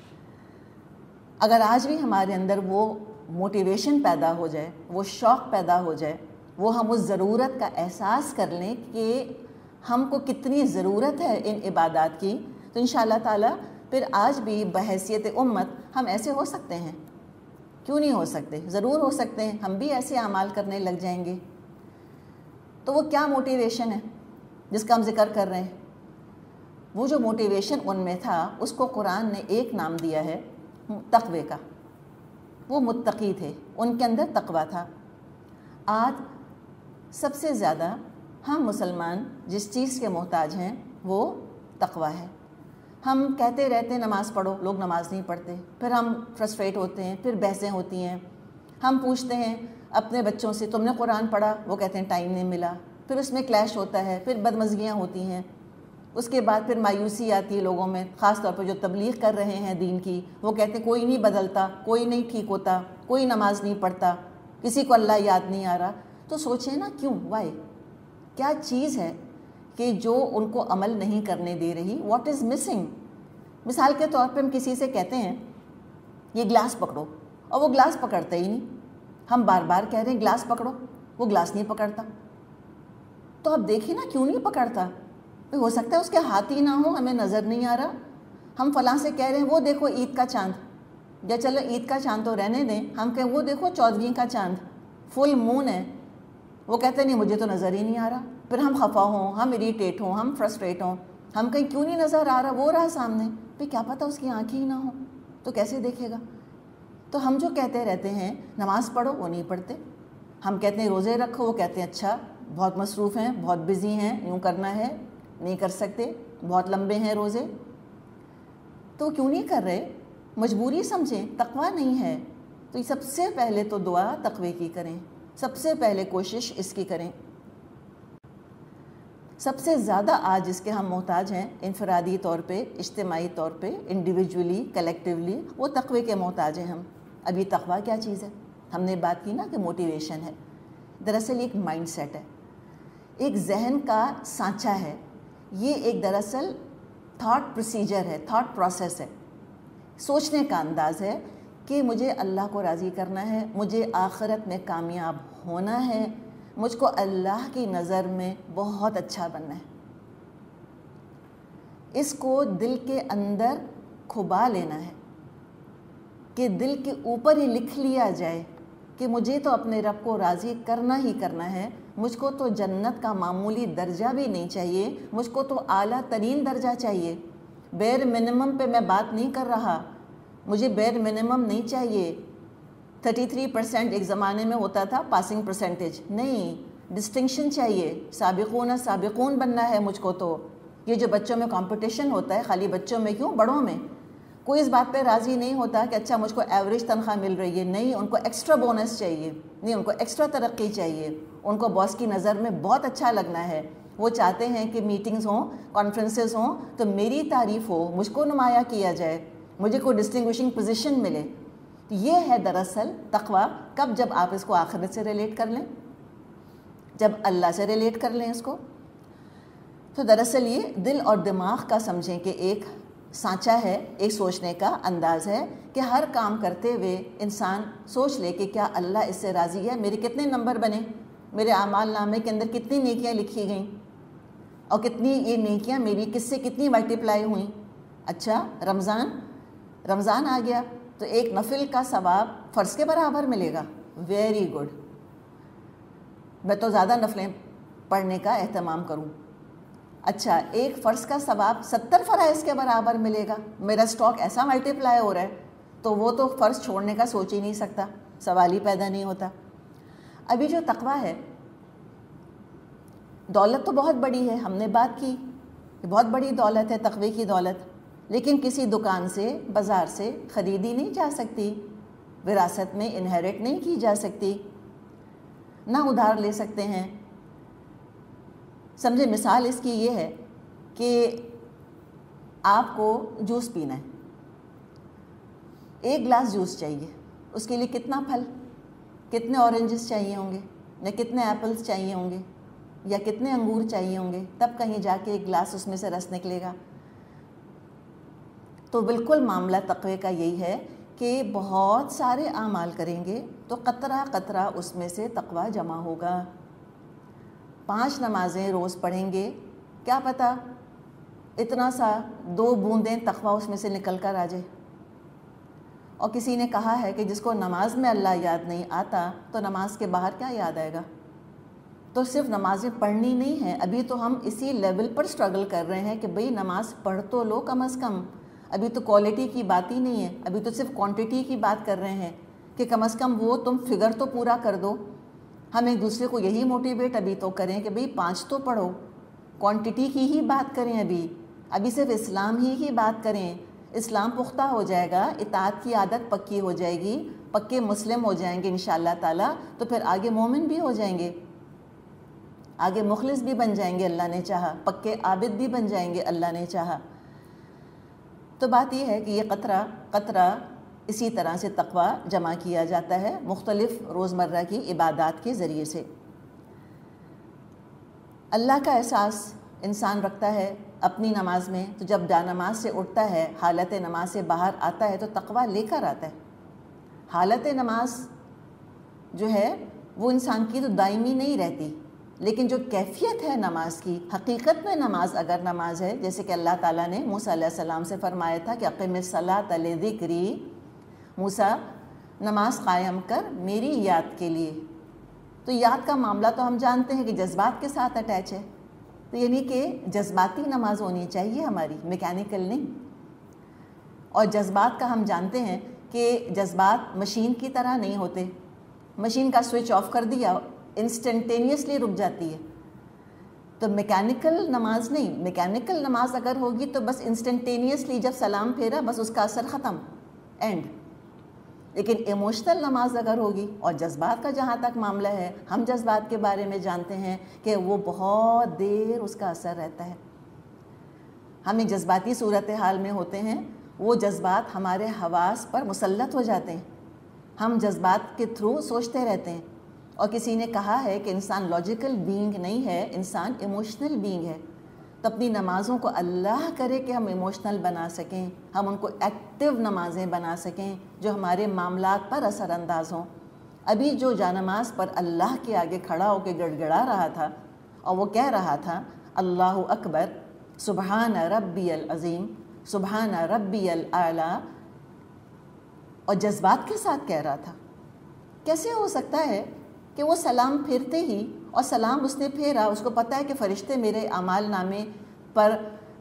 اگر آج بھی ہمارے اندر وہ موٹیویشن پیدا ہو جائے، وہ شوق پیدا ہو جائے، وہ ہم اس ضرورت کا احساس کر لیں کہ ہم کو کتنی ضرورت ہے ان عبادات کی، تو انشاءاللہ تعالیٰ پھر آج بھی بحیثیت امت ہم ایسے ہو سکتے ہیں۔ کیوں نہیں ہو سکتے؟ ضرور ہو سکتے ہیں، ہم بھی ایسے اعمال کرنے لگ جائیں گے۔ تو وہ کیا موٹیویشن ہے جس کا ہم ذکر کر رہے ہیں؟ وہ جو موٹیویشن ان میں تھا اس کو قرآن نے ایک نام دیا ہے تقوی کا۔ وہ متقی تھے، ان کے اندر تقوی تھا۔ آج سب سے زیادہ ہم مسلمان جس چیز کے محتاج ہیں وہ تقوی ہے۔ ہم کہتے رہتے ہیں نماز پڑھو، لوگ نماز نہیں پڑھتے، پھر ہم فرسٹریٹ ہوتے ہیں، پھر بحثیں ہوتی ہیں۔ ہم پوچھتے ہیں اپنے بچوں سے تم نے قرآن پڑھا؟ وہ کہتے ہیں ٹائم نہیں ملا، پھر اس میں کلیش ہوتا ہے، پھر بدمزگیاں ہوتی ہیں۔ اس کے بعد پھر مایوسی آتی ہے لوگوں میں، خاص طور پر جو تبلیغ کر رہے ہیں دین کی، وہ کہتے ہیں کوئی نہیں بدلتا، کوئی نہیں ٹھیک ہوتا، کوئی نماز نہیں پڑھتا، کسی کو اللہ یاد نہیں آ رہا۔ تو سوچیں نا کیوں، وائی؟ کیا چیز ہے کہ جو ان کو عمل نہیں کرنے دے رہی؟ What is missing? مثال کے طور پہ ہم کسی سے کہتے ہیں یہ گلاس پکڑو، اور وہ گلاس پکڑتا ہی نہیں۔ ہم بار بار کہہ رہے ہیں گلاس پکڑو، وہ گلاس نہیں پکڑتا۔ تو اب دیکھیں نا کیوں نہیں پکڑتا؟ ہو سکتا ہے اس کے ہاتھ ہی نہ ہو، ہمیں نظر نہیں آ رہا۔ ہم فلاں سے کہہ رہے ہیں وہ دیکھو عید کا چاند، یا چلو عید کا چاند تو رہنے دیں، ہم کہیں وہ دیکھو 14ویں کا چاند، فل مون ہے، وہ کہتے ہیں نہیں مجھے تو نظر ہی نہیں آ رہا۔ پھر ہم خفا ہوں، ہم اریٹیٹ ہوں، ہم فرسٹریٹ ہوں، ہم کہیں کیوں نہیں نظر آ رہا، وہ رہا سامنے، پھر کیا پتہ اس کی آنکھیں ہی نہ ہوں تو کیسے دیکھے گا؟ تو ہم جو کہتے رہتے ہیں نماز پڑھو، وہ نہیں پڑھتے۔ ہم کہتے ہیں روزے رکھو، وہ کہتے ہیں اچھا بہت مصروف ہیں، بہت بزی ہیں، یوں کرنا ہے، نہیں کر سکتے، بہت لمبے ہیں روزے۔ تو کیوں نہیں کر رہے؟ مجبوری سمجھیں، تقویٰ نہیں ہے۔ تو سب سے پہلے تو دعا تقوی کی کریں، سب سے پہلے کوشش اس کی کریں۔ سب سے زیادہ آج جس کے ہم محتاج ہیں انفرادی طور پہ، اجتماعی طور پہ، انڈیویجولی، کلیکٹیولی، وہ تقوی کے محتاج ہیں ہم۔ اب یہ تقویٰ کیا چیز ہے؟ ہم نے بات کی نا کہ موٹیویشن ہے، دراصل ایک مائنڈ سیٹ ہے، ایک ذہن کا سانچہ ہے، یہ ایک دراصل تھاٹ پروسیجر ہے، تھاٹ پروسیس ہے، سوچنے کا انداز ہے کہ مجھے اللہ کو راضی کرنا ہے، مجھے آخرت میں کامیاب ہونا ہے، مجھ کو اللہ کی نظر میں بہت اچھا بننا ہے۔ اس کو دل کے اندر کھبا لینا ہے کہ دل کے اوپر ہی لکھ لیا جائے کہ مجھے تو اپنے رب کو راضی کرنا ہی کرنا ہے، مجھ کو تو جنت کا معمولی درجہ بھی نہیں چاہیے، مجھ کو تو اعلیٰ ترین درجہ چاہیے۔ بیر منیمم پہ میں بات نہیں کر رہا، مجھے بیر منیمم نہیں چاہیے۔ 33% ایک زمانے میں ہوتا تھا پاسنگ پرسنٹیج، نہیں، ڈسٹنکشن چاہیے، سابقون سابقون بننا ہے مجھ کو تو، یہ جو بچوں میں کمپٹیشن ہوتا ہے، خالی بچوں میں کیوں، بڑوں میں، کوئی اس بات پہ راضی نہیں ہوتا کہ اچھا مجھ کو ایوریج تنخواہ مل رہی ہے، نہیں، ان کو ایکسٹرا بونس چاہیے، نہیں، ان کو ایکسٹرا ترقی چاہیے، ان کو باس کی نظر میں بہت اچھا لگنا ہے، وہ چاہتے ہیں کہ میٹنگز ہوں، کانفرنسز ہوں تو میری تعریف ہو، مجھ کو نمایاں کیا جائے، مجھے کوئی ڈسٹنگوشنگ پوزیشن ملے۔ یہ ہے دراصل تقویٰ۔ کب؟ جب آپ اس کو آخرت سے ریلیٹ کر لیں، جب اللہ سے ریلیٹ کر لیں اس کو۔ تو دراصل یہ دل اور دماغ کا سمجھیں کہ ایک سانچہ ہے، ایک سوچنے کا انداز ہے کہ ہر کام کرتے ہوئے انسان سوچ لے کہ کیا اللہ اس سے راضی ہے، میرے کتنے نمبر بنے، میرے اعمال نامے کے اندر کتنی نیکیاں لکھی گئیں، اور کتنی یہ نیکیاں میری کس سے کتنی ملٹیپلائی ہوئیں۔ اچھا رمضان آ گیا تو ایک نفل کا ثواب فرض کے برابر ملے گا، ویری گڈ، میں تو زیادہ نفلیں پڑھنے کا اہتمام کروں۔ اچھا، ایک فرض کا ثواب 70 فرائض کے برابر ملے گا، میرا سٹاک ایسا ملٹیپلائی ہو رہا ہے تو وہ تو فرض چھوڑنے کا سوچ ہی نہیں سکتا، سوال ہی پیدا نہیں ہوتا۔ ابھی جو تقویٰ ہے، دولت تو بہت بڑی ہے، ہم نے بات کی، بہت بڑی دولت ہے تقوی کی دولت، لیکن کسی دکان سے، بازار سے خریدی نہیں جا سکتی، وراثت میں انہیرٹ نہیں کی جا سکتی، نہ ادھار لے سکتے ہیں۔ سمجھے، مثال اس کی یہ ہے کہ آپ کو جوس پینا ہے، ایک گلاس جوس چاہیے، اس کے لیے کتنا پھل، کتنے اورنجز چاہیے ہوں گے، یا کتنے ایپلز چاہیے ہوں گے، یا کتنے انگور چاہیے ہوں گے، تب کہیں جا کے ایک گلاس اس میں سے رس نکلے گا۔ تو بالکل معاملہ تقوی کا یہی ہے کہ بہت سارے اعمال کریں گے تو قطرہ قطرہ اس میں سے تقوی جمع ہوگا۔ 5 نمازیں روز پڑھیں گے، کیا پتہ اتنا سا 2 بوندیں تقوی اس میں سے نکل کر آ جائے۔ اور کسی نے کہا ہے کہ جس کو نماز میں اللہ یاد نہیں آتا تو نماز کے باہر کیا یاد آئے گا۔ تو صرف نمازیں پڑھنی نہیں ہیں، ابھی تو ہم اسی لیول پر سٹرگل کر رہے ہیں کہ بھئی نماز پڑھ تو لو کم از کم، ابھی تو کوالٹی کی بات ہی نہیں ہے، ابھی تو صرف کوانٹٹی کی بات کر رہے ہیں کہ کم از کم وہ تم فگر تو پورا کر دو۔ ہم ایک دوسرے کو یہی موٹیویٹ ابھی تو کریں کہ بھئی 5 تو پڑھو، کوانٹٹی کی ہی بات کریں، ابھی صرف اسلام ہی کی بات کریں۔ اسلام پختہ ہو جائے گا، اطاعت کی عادت پکی ہو جائے گی، پکے مسلم ہو جائیں گے انشاءاللہ تعالیٰ، تو پھر آگے مومن بھی ہو جائیں گے، آگے مخلص بھی بن جائیں گے اللہ نے چاہا، پکے عابد بھی بن جائیں گے اللہ نے چاہا۔ تو بات یہ ہے کہ یہ قطرہ قطرہ اسی طرح سے تقوی جمع کیا جاتا ہے مختلف روزمرہ کی عبادات کے ذریعے سے۔ اللہ کا احساس انسان رکھتا ہے اپنی نماز میں، تو جب نماز سے اٹھتا ہے، حالت نماز سے باہر آتا ہے تو تقوی لے کر آتا ہے۔ حالت نماز جو ہے وہ انسان کی تو دائمی نہیں رہتی، لیکن جو کیفیت ہے نماز کی، حقیقت میں نماز اگر نماز ہے، جیسے کہ اللہ تعالیٰ نے موسیٰ علیہ السلام سے فرمایا تھا کہ اقم الصلاۃ لذکری، موسیٰ نماز قائم کر میری یاد کے لیے۔ تو یاد کا معاملہ تو ہم جانتے ہیں کہ جذبات کے ساتھ اٹیچ ہے، تو یعنی کہ جذباتی نماز ہونی چاہیے ہماری، میکینیکل نہیں۔ اور جذبات کا ہم جانتے ہیں کہ جذبات مشین کی طرح نہیں ہوتے، مشین کا سوئچ آف کر دیا انسٹنٹینیسلی رک جاتی ہے، تو میکینیکل نماز نہیں، میکینیکل نماز اگر ہوگی تو بس انسٹنٹینیسلی جب سلام پھیرا بس اس کا اثر ختم، اینڈ۔ لیکن ایموشنل نماز اگر ہوگی، اور جذبات کا جہاں تک معاملہ ہے، ہم جذبات کے بارے میں جانتے ہیں کہ وہ بہت دیر اس کا اثر رہتا ہے۔ ہم ایک جذباتی صورتحال میں ہوتے ہیں، وہ جذبات ہمارے حواس پر مسلط ہو جاتے ہیں، ہم جذبات کے تھرو سوچتے رہتے ہیں۔ اور کسی نے کہا ہے کہ انسان لاجیکل بینگ نہیں ہے، انسان ایموشنل بینگ ہے۔ تو اپنی نمازوں کو اللہ کرے کہ ہم ایموشنل بنا سکیں، ہم ان کو ایکٹیو نمازیں بنا سکیں جو ہمارے معاملات پر اثر انداز ہوں۔ ابھی جو جانماز پر اللہ کے آگے کھڑا ہو کے گڑ گڑا رہا تھا اور وہ کہہ رہا تھا اللہ اکبر، سبحان ربی العظیم، سبحان ربی الاعلیٰ، اور جذبات کے ساتھ کہہ رہا تھا، کیسے ہو سکتا ہے کہ وہ سلام پھیرتے ہی، اور سلام اس نے پھیرا، اس کو پتہ ہے کہ فرشتے میرے اعمال نامے پر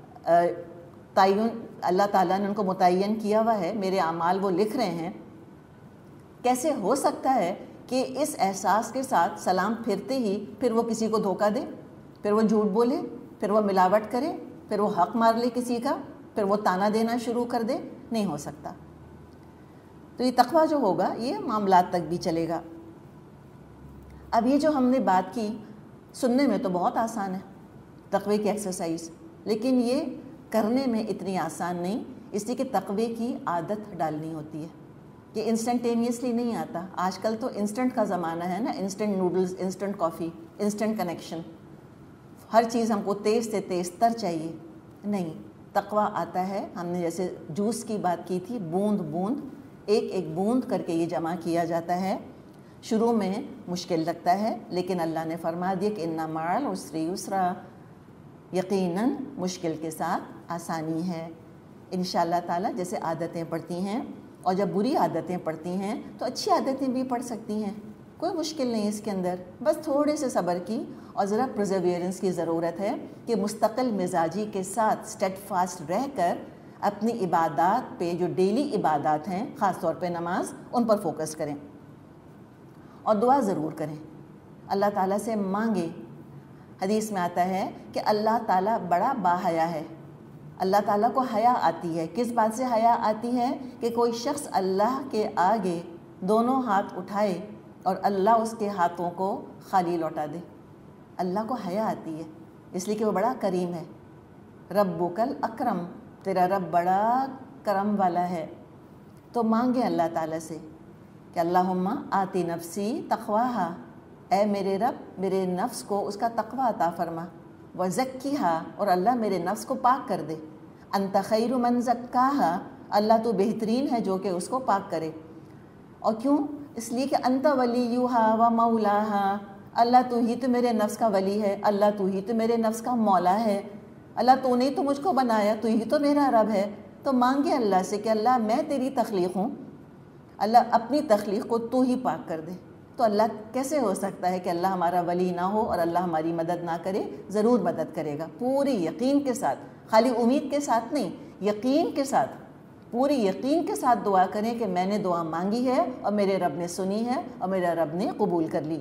تعین، اللہ تعالیٰ نے ان کو متعین کیا ہوا ہے، میرے اعمال وہ لکھ رہے ہیں، کیسے ہو سکتا ہے کہ اس احساس کے ساتھ سلام پھیرتے ہی پھر وہ کسی کو دھوکہ دے، پھر وہ جھوٹ بولے، پھر وہ ملاوٹ کرے، پھر وہ حق مار لے کسی کا، پھر وہ تانا دینا شروع کر دے، نہیں ہو سکتا۔ تو یہ تقویٰ جو ہوگا یہ معاملات تک بھی چلے گا۔ اب یہ جو ہم نے بات کی سننے میں تو بہت آسان ہے تقوی کی ایکسرسائز، لیکن یہ کرنے میں اتنی آسان نہیں، اس لیے کہ تقوی کی عادت ڈالنی ہوتی ہے کہ انسٹنٹینیسلی نہیں آتا۔ آج کل تو انسٹنٹ کا زمانہ ہے نا، instant noodles, instant coffee, instant connection, ہر چیز ہم کو تیز سے تیز تر چاہیے۔ نہیں، تقویٰ آتا ہے، ہم نے جیسے جوس کی بات کی تھی، بوند بوند، ایک ایک بوند کر کے یہ جمع کیا جاتا ہے۔ شروع میں مشکل لگتا ہے، لیکن اللہ نے فرما دیا کہ ان مع العسر یسرا، یقیناً مشکل کے ساتھ آسانی ہے۔ انشاءاللہ تعالیٰ جیسے عادتیں پڑتی ہیں، اور جب بری عادتیں پڑتی ہیں تو اچھی عادتیں بھی پڑ سکتی ہیں، کوئی مشکل نہیں اس کے اندر، بس تھوڑے سے صبر کی اور ذرا پرزیویرنس کی ضرورت ہے کہ مستقل مزاجی کے ساتھ اسٹیڈ فاسٹ رہ کر اپنی عبادات پہ، جو ڈیلی عبادات ہیں خاص طور پہ نماز، ان پر فوکس کریں اور دعا ضرور کریں، اللہ تعالیٰ سے مانگیں۔ حدیث میں آتا ہے کہ اللہ تعالیٰ بڑا باحیا ہے، اللہ تعالیٰ کو حیا آتی ہے۔ کس بات سے حیا آتی ہے؟ کہ کوئی شخص اللہ کے آگے دونوں ہاتھ اٹھائے اور اللہ اس کے ہاتھوں کو خالی لوٹا دے، اللہ کو حیا آتی ہے، اس لیے کہ وہ بڑا کریم ہے۔ ربک الاکرم، تیرا رب بڑا کرم والا ہے۔ تو مانگیں اللہ تعالیٰ سے کہ اللہم آتی نفسی تقواہا، اے میرے رب میرے نفس کو اس کا تقوی عطا فرما، وزکیہا، اور اللہ میرے نفس کو پاک کر دے، انت خیر من زکاہا، اللہ تو بہترین ہے جو کہ اس کو پاک کرے۔ اور کیوں؟ اس لیے کہ انت ولیہا و مولاہا، اللہ تو ہی تو میرے نفس کا ولی ہے، اللہ تو ہی تو میرے نفس کا مولا ہے، اللہ تو نے تو مجھ کو بنایا، تو ہی تو میرا رب ہے۔ تو مانگے اللہ سے کہ اللہ میں تیری تخلیق ہوں، اللہ اپنی تخلیق کو تو ہی پاک کر دے۔ تو اللہ کیسے ہو سکتا ہے کہ اللہ ہمارا ولی نہ ہو اور اللہ ہماری مدد نہ کرے؟ ضرور مدد کرے گا، پوری یقین کے ساتھ، خالی امید کے ساتھ نہیں، یقین کے ساتھ، پوری یقین کے ساتھ دعا کریں کہ میں نے دعا مانگی ہے اور میرے رب نے سنی ہے اور میرا رب نے قبول کر لی۔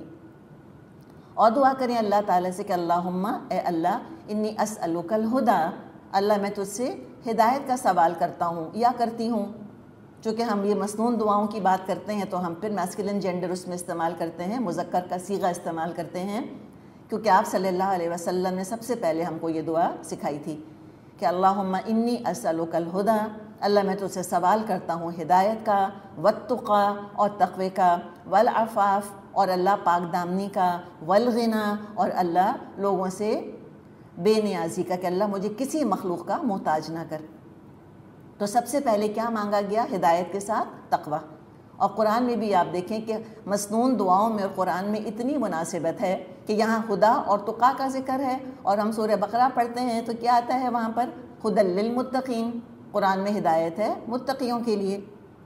اور دعا کریں اللہ تعالیٰ سے کہ اللہم، اے اللہ، انی اسألک الہدی، اللہ میں تجھ سے ہدایت کا سوال کرتا ہوں یا کرتی ہوں۔ چونکہ ہم یہ مسنون دعاؤں کی بات کرتے ہیں تو ہم پھر میسکولن جینڈر اس میں استعمال کرتے ہیں، مذکر کا صیغہ استعمال کرتے ہیں، کیونکہ آپ صلی اللہ علیہ وسلم نے سب سے پہلے ہم کو یہ دعا سکھائی تھی کہ اللہم انی اسألک الہدی، اللہ میں تجھ سے سوال کرتا ہوں ہدایت کا، والتقی، اور تقوی کا، والعفاف، اور اللہ پاک دامنی کا، والغنی، اور اللہ لوگوں سے بے نیازی کا، کہ اللہ مجھے کسی مخلوق کا محتاج نہ کر۔ تو سب سے پہلے کیا مانگا گیا؟ ہدایت کے ساتھ تقوی۔ اور قرآن میں بھی آپ دیکھیں کہ مسنون دعاؤں میں اور قرآن میں اتنی مناسبت ہے کہ یہاں ہدا اور تقیٰ کا ذکر ہے، اور ہم سورہ بقرہ پڑھتے ہیں تو کیا آتا ہے وہاں پر؟ ہدی للمتقین، قرآن میں ہدایت ہے متقیوں کے لیے۔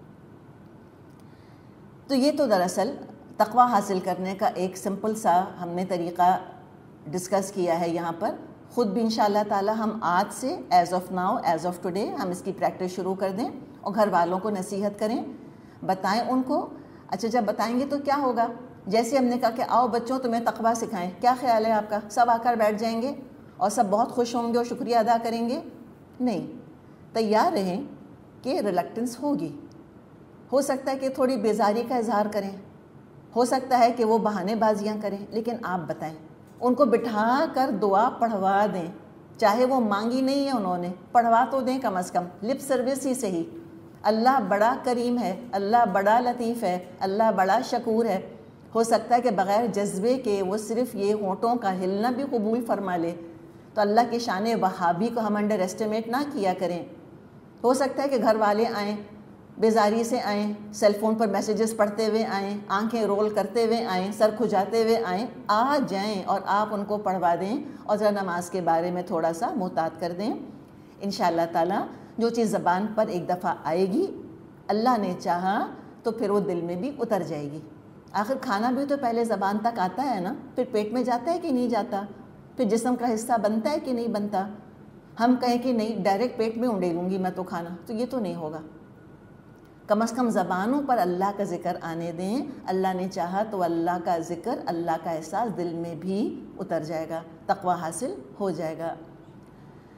تو یہ تو دراصل تقوی حاصل کرنے کا ایک سمپل سا ہم نے طریقہ ڈسکس کیا ہے یہاں پر۔ خود بھی انشاءاللہ تعالی ہم آج سے، as of now, as of today, ہم اس کی پریکٹس شروع کر دیں اور گھر والوں کو نصیحت کریں، بتائیں ان کو۔ اچھا جب بتائیں گے تو کیا ہوگا؟ جیسے ہم نے کہا کہ آؤ بچوں تمہیں تقوی سکھائیں، کیا خیال ہے آپ کا؟ سب آ کر بیٹھ جائیں گے اور سب بہت خوش ہوں گے اور شکریہ ادا کریں گے؟ نہیں، تیار رہیں کہ ریلکٹنس ہوگی، ہو سکتا ہے کہ تھوڑی بیزاری کا اظہار کریں، ہو سکتا ہے کہ وہ بہانے بازیاں کریں، لیکن آپ بتائیں، ان کو بٹھا کر دعا پڑھوا دیں، چاہے وہ مانگی نہیں ہے انہوں نے، پڑھوا تو دیں کم از کم، لپ سروس ہی صحیح۔ اللہ بڑا کریم ہے، اللہ بڑا لطیف ہے، اللہ بڑا شکور ہے، ہو سکتا ہے کہ بغیر جذبے کے وہ صرف یہ ہونٹوں کا ہلنا بھی قبول فرما لے، تو اللہ کے شان وہابی کو ہم انڈر ایسٹیمیٹ نہ کیا کریں۔ ہو سکتا ہے کہ گھر والے آئیں، بیزاری سے آئیں، سیل فون پر میسیجز پڑھتے ہوئے آئیں، آنکھیں رول کرتے ہوئے آئیں، سر کھجاتے ہوئے آئیں، آ جائیں اور آپ ان کو پڑھوا دیں اور ذرا نماز کے بارے میں تھوڑا سا محتاط کر دیں۔ انشاءاللہ تعالیٰ جو چیز زبان پر ایک دفعہ آئے گی، اللہ نے چاہا تو پھر وہ دل میں بھی اتر جائے گی۔ آخر کھانا بھی تو پہلے زبان تک آتا ہے نا، پھر پیٹ میں جاتا ہے کہ نہیں جاتا، پھر جسم کا حصہ بنتا ہے کہ نہیں بنتا۔ ہم کہیں کہ نہیں ڈائریکٹ پیٹ میں انڈیلوں گی میں تو کھانا، تو یہ تو نہیں ہوگا۔ کم از کم زبانوں پر اللہ کا ذکر آنے دیں، اللہ نے چاہا تو اللہ کا ذکر، اللہ کا احساس دل میں بھی اتر جائے گا، تقوی حاصل ہو جائے گا۔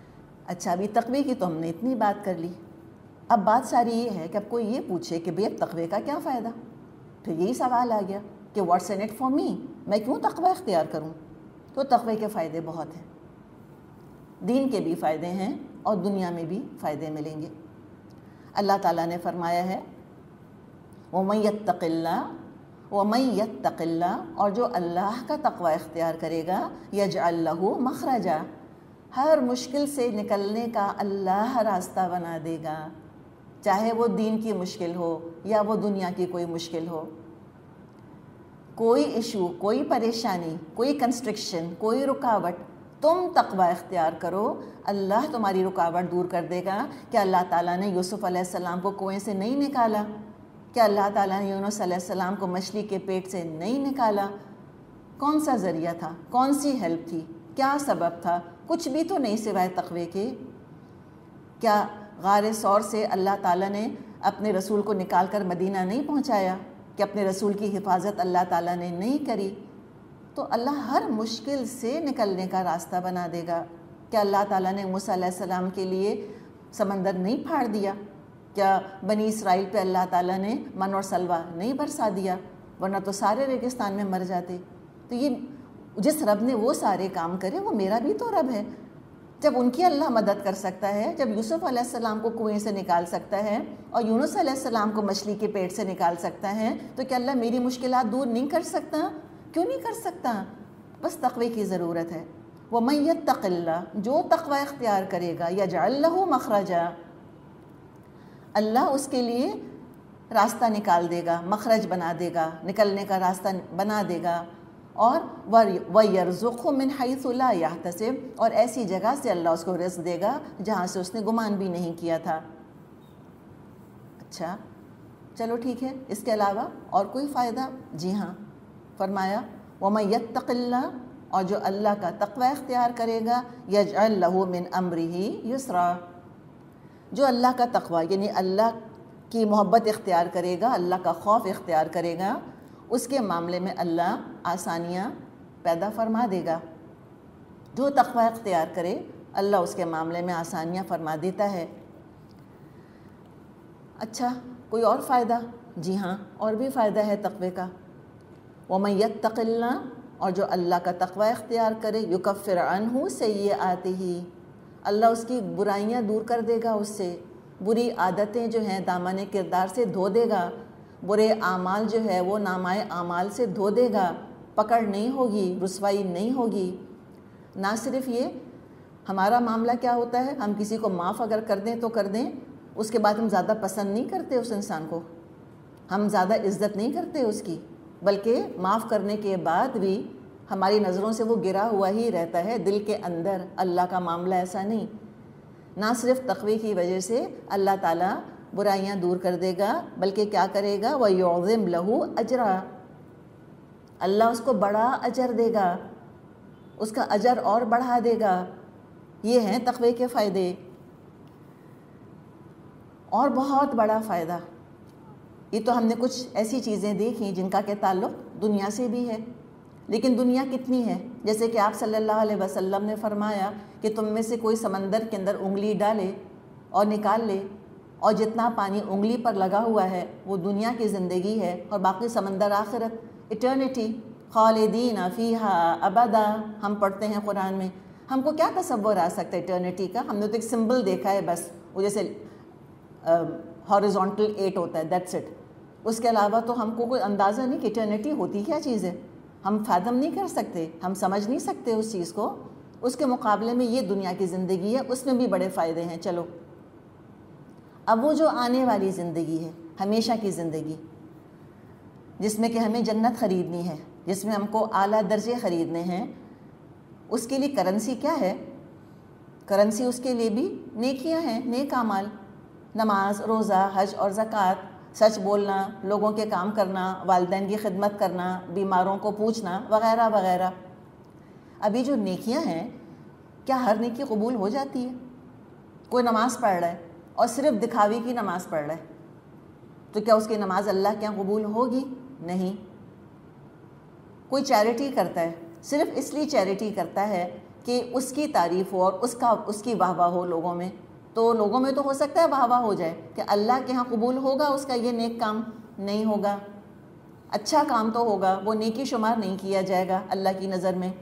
اچھا ابھی تقوی کی تو ہم نے اتنی بات کر لی، اب بات ساری یہ ہے کہ اب کوئی یہ پوچھے کہ بھئی اب تقوی کا کیا فائدہ؟ پھر یہی سوال آ گیا کہ what's in it for me, میں کیوں تقوی اختیار کروں؟ تو تقوی کے فائدے بہت ہیں، دین کے بھی فائدے ہیں اور دنیا میں بھی فائدے ملیں گے۔ اللہ تعالیٰ نے فرمایا ہے وَمَن يَتَّقِ اللَّهَ وَمَن يَتَّقِ اللَّهَ، اور جو اللہ کا تقوی اختیار کرے گا يَجْعَل لَّهُ مَخْرَجًا، ہر مشکل سے نکلنے کا اللہ راستہ بنا دے گا، چاہے وہ دین کی مشکل ہو یا وہ دنیا کی کوئی مشکل ہو، کوئی ایشو، کوئی پریشانی، کوئی کنسٹرکشن، کوئی رکاوٹ، تم تقوی اختیار کرو، اللہ تمہاری رکاوٹ دور کر دے گا۔ کہ اللہ تعالیٰ نے یوسف علیہ السلام کو کنویں سے نہیں نکالا؟ کہ اللہ تعالیٰ نے یونس علیہ السلام کو مچھلی کے پیٹ سے نہیں نکالا؟ کون سا ذریعہ تھا؟ کون سی ہیلپ تھی؟ کیا سبب تھا؟ کچھ بھی تو نہیں سوائے تقوی کے۔ کیا غار ثور سے اللہ تعالیٰ نے اپنے رسول کو نکال کر مدینہ نہیں پہنچایا؟ کہ اپنے رسول کی حفاظت اللہ تعالیٰ نے نہیں کری؟ تو اللہ ہر مشکل سے نکلنے کا راستہ بنا دے گا۔ کیا اللہ تعالیٰ نے موسیٰ علیہ السلام کے لیے سمندر نہیں پھاڑ دیا؟ کیا بنی اسرائیل پہ اللہ تعالیٰ نے من اور سلوہ نہیں برسا دیا؟ ورنہ تو سارے ریگستان میں مر جاتے۔ تو یہ جس رب نے وہ سارے کام کرے وہ میرا بھی تو رب ہے۔ جب ان کی اللہ مدد کر سکتا ہے، جب یوسف علیہ السلام کو کنویں سے نکال سکتا ہے اور یونس علیہ السلام کو مچھلی کے پیٹ سے نکال سکتا ہے، تو کیا اللہ میری مشکلات دور نہیں کر سکتا؟ کیوں نہیں کر سکتا؟ بس تقوی کی ضرورت ہے۔ وَمَن يَتَّقِ اللَّهَ، جو تقوی اختیار کرے گا يَجْعَل لَّهُ مَخْرَجًا، اللہ اس کے لیے راستہ نکال دے گا، مخرج بنا دے گا، نکلنے کا راستہ بنا دے گا، اور وَيَرْزُقْهُ مِنْ حَيْثُ لَا يَحْتَسِبُ، اور ایسی جگہ سے اللہ اس کو رزق دے گا جہاں سے اس نے گمان بھی نہیں کیا تھا۔ اچھا چلو ٹھیک ہے، اس کے علاوہ اور کوئی فائدہ؟ جی ہاں، فرمایا وَمَن يَتَّقِ اللَّهَ، اور جو اللہ کا تقوی اختیار کرے گا يَجْعَل لَّهُ مِنْ أَمْرِهِ يُسْرًا، جو اللہ کا تقوی یعنی اللہ کی محبت اختیار کرے گا، اللہ کا خوف اختیار کرے گا، اس کے معاملے میں اللہ آسانیاں پیدا فرما دے گا۔ جو تقوی اختیار کرے اللہ اس کے معاملے میں آسانیاں فرما دیتا ہے۔ اچھا کوئی اور فائدہ؟ جی ہاں، اور بھی فائدہ ہے تقوی کا۔ وَمَن يَتَّقِ اللَّهَ، اور جو اللہ کا تقوی اختیار کرے يُكَفِّرْ عَنْهُ سَيِّئَاتِهِ، اللہ اس کی برائیاں دور کر دے گا، اس سے بری عادتیں جو ہیں دامن کردار سے دھو دے گا، برے اعمال جو ہے وہ نامۂ اعمال سے دھو دے گا، پکڑ نہیں ہوگی، رسوائی نہیں ہوگی۔ نہ صرف یہ، ہمارا معاملہ کیا ہوتا ہے، ہم کسی کو معاف اگر کر دیں تو کر دیں، اس کے بعد ہم زیادہ پسند نہیں کرتے اس انسان کو، ہم زیادہ عزت نہیں کرتے اس کی، بلکہ معاف کرنے کے بعد بھی ہماری نظروں سے وہ گرا ہوا ہی رہتا ہے دل کے اندر۔ اللہ کا معاملہ ایسا نہیں، نہ صرف تقوی کی وجہ سے اللہ تعالیٰ برائیاں دور کر دے گا، بلکہ کیا کرے گا وَيُعْظِمْ لَهُ أَجْرًا، اللہ اس کو بڑا اجر دے گا، اس کا اجر اور بڑھا دے گا۔ یہ ہیں تقوی کے فائدے۔ اور بہت بڑا فائدہ، یہ تو ہم نے کچھ ایسی چیزیں دیکھیں جن کا کہ تعلق دنیا سے بھی ہے، لیکن دنیا کتنی ہے؟ جیسے کہ آپ صلی اللہ علیہ وسلم نے فرمایا کہ تم میں سے کوئی سمندر کے اندر انگلی ڈالے اور نکال لے، اور جتنا پانی انگلی پر لگا ہوا ہے وہ دنیا کی زندگی ہے، اور باقی سمندر آخرت، ایٹرنیٹی، خالدین فیہا ابدا۔ ہم پڑھتے ہیں قرآن میں، ہم کو کیا تصور آ سکتا ہے ایٹرنیٹی کا؟ ہم نے تو ایک سمبل دیکھا ہے بس، وہ جیسے ہاریزونٹل 8 ہوتا ہے، دیٹس اٹ۔ اس کے علاوہ تو ہم کو کوئی اندازہ نہیں کہ ایٹرنیٹی ہوتی کیا چیز ہے، ہم فہم نہیں کر سکتے، ہم سمجھ نہیں سکتے اس چیز کو۔ اس کے مقابلے میں یہ دنیا کی زندگی ہے، اس میں بھی بڑے فائدے ہیں۔ چلو اب وہ جو آنے والی زندگی ہے، ہمیشہ کی زندگی، جس میں کہ ہمیں جنت خریدنی ہے، جس میں ہم کو اعلیٰ درجے خریدنے ہیں، اس کے لیے کرنسی کیا ہے؟ کرنسی اس کے لیے بھی نیکیاں ہیں، نیک اعمال، نماز، روزہ، حج اور زکوٰۃ، سچ بولنا، لوگوں کے کام کرنا، والدین کی خدمت کرنا، بیماروں کو پوچھنا، وغیرہ وغیرہ۔ ابھی جو نیکیاں ہیں، کیا ہر نیکی قبول ہو جاتی ہے؟ کوئی نماز پڑھ رہا ہے اور صرف دکھاوے کی نماز پڑھ رہا ہے، تو کیا اس کی نماز اللہ کے یہاں قبول ہوگی؟ نہیں۔ کوئی چیریٹی کرتا ہے، صرف اس لیے چیریٹی کرتا ہے کہ اس کی تعریف ہو اور اس کی واہ واہ ہو لوگوں میں، تو لوگوں میں تو ہو سکتا ہے واہ واہ ہو جائے، کہ اللہ کے ہاں قبول ہوگا اس کا یہ نیک کام نہیں ہوگا، اچھا کام تو ہوگا، وہ نیکی شمار نہیں کیا جائے گا اللہ کی نظر میں۔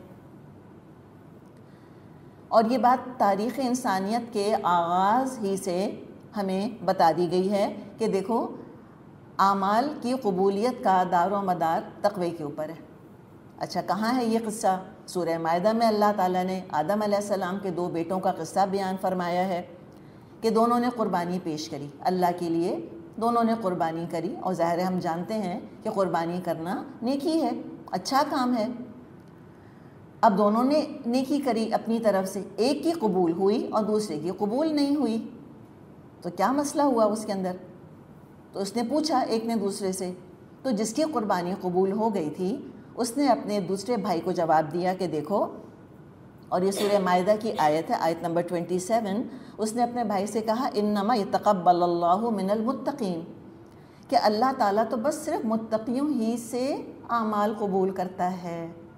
اور یہ بات تاریخ انسانیت کے آغاز ہی سے ہمیں بتا دی گئی ہے کہ دیکھو اعمال کی قبولیت کا دار و مدار تقوی کے اوپر ہے۔ اچھا کہاں ہے یہ قصہ؟ سورہ مائدہ میں اللہ تعالیٰ نے آدم علیہ السلام کے 2 بیٹوں کا قصہ بیان فرمایا ہے کہ دونوں نے قربانی پیش کری اللہ کے لیے، دونوں نے قربانی کری، اور ظاہر ہے ہم جانتے ہیں کہ قربانی کرنا نیکی ہے، اچھا کام ہے۔ اب دونوں نے نیکی کری اپنی طرف سے، ایک کی قبول ہوئی اور دوسرے کی قبول نہیں ہوئی، تو کیا مسئلہ ہوا اس کے اندر؟ تو اس نے پوچھا ایک نے دوسرے سے، تو جس کی قربانی قبول ہو گئی تھی اس نے اپنے دوسرے بھائی کو جواب دیا کہ دیکھو، اور یہ سورہ مائدہ کی آیت ہے، آیت نمبر 27، اس نے اپنے بھائی سے کہا انما یتقبل اللہ من المتقین، کہ اللہ تعالیٰ تو بس صرف متقیوں ہی سے اعمال قبول کرتا ہے۔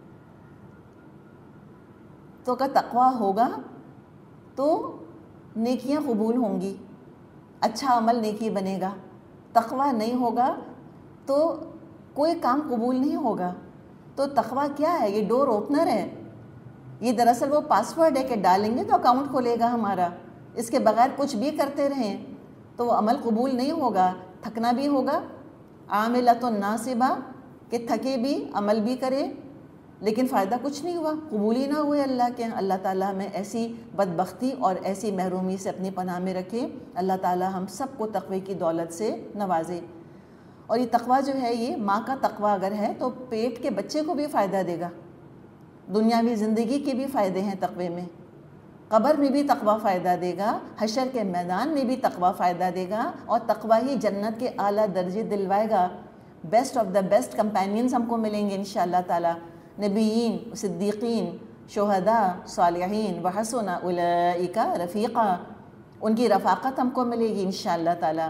تو اگر تقویٰ ہوگا تو نیکیاں قبول ہوں گی، اچھا عمل نیکی بنے گا، تقویٰ نہیں ہوگا تو کوئی کام قبول نہیں ہوگا۔ تو تقویٰ کیا ہے؟ یہ ڈور اوپنر ہے، یہ دراصل وہ پاسورڈ ہے کہ ڈالیں گے تو اکاؤنٹ کھلے گا ہمارا، اس کے بغیر کچھ بھی کرتے رہیں تو وہ عمل قبول نہیں ہوگا، تھکنا بھی ہوگا، عاملۃ ناصبہ، کہ تھکے بھی عمل بھی کرے لیکن فائدہ کچھ نہیں ہوا، قبول ہی نہ ہوئے اللہ کے۔ اللہ تعالیٰ ہمیں ایسی بدبختی اور ایسی محرومی سے اپنی پناہ میں رکھے، اللہ تعالیٰ ہم سب کو تقوی کی دولت سے نوازے۔ اور یہ تقویٰ جو ہے، یہ ماں کا تقویٰ اگر ہے تو پیٹ کے بچے کو بھی فائدہ دے گا، دنیاوی زندگی کے بھی فائدے ہیں تقوی میں، قبر میں بھی تقویٰ فائدہ دے گا، حشر کے میدان میں بھی تقویٰ فائدہ دے گا، اور تقویٰ ہی جنت کے اعلیٰ درجے دلوائے گا۔ Best of the best companions ہم کو ملیں گے انشاءاللہ تعالیٰ، نبیین، صدیقین، شہداء، صالحین، وحسن اولئک رفیقا، ان کی رفاقت ہم کو ملے گی انشاءاللہ تعالیٰ۔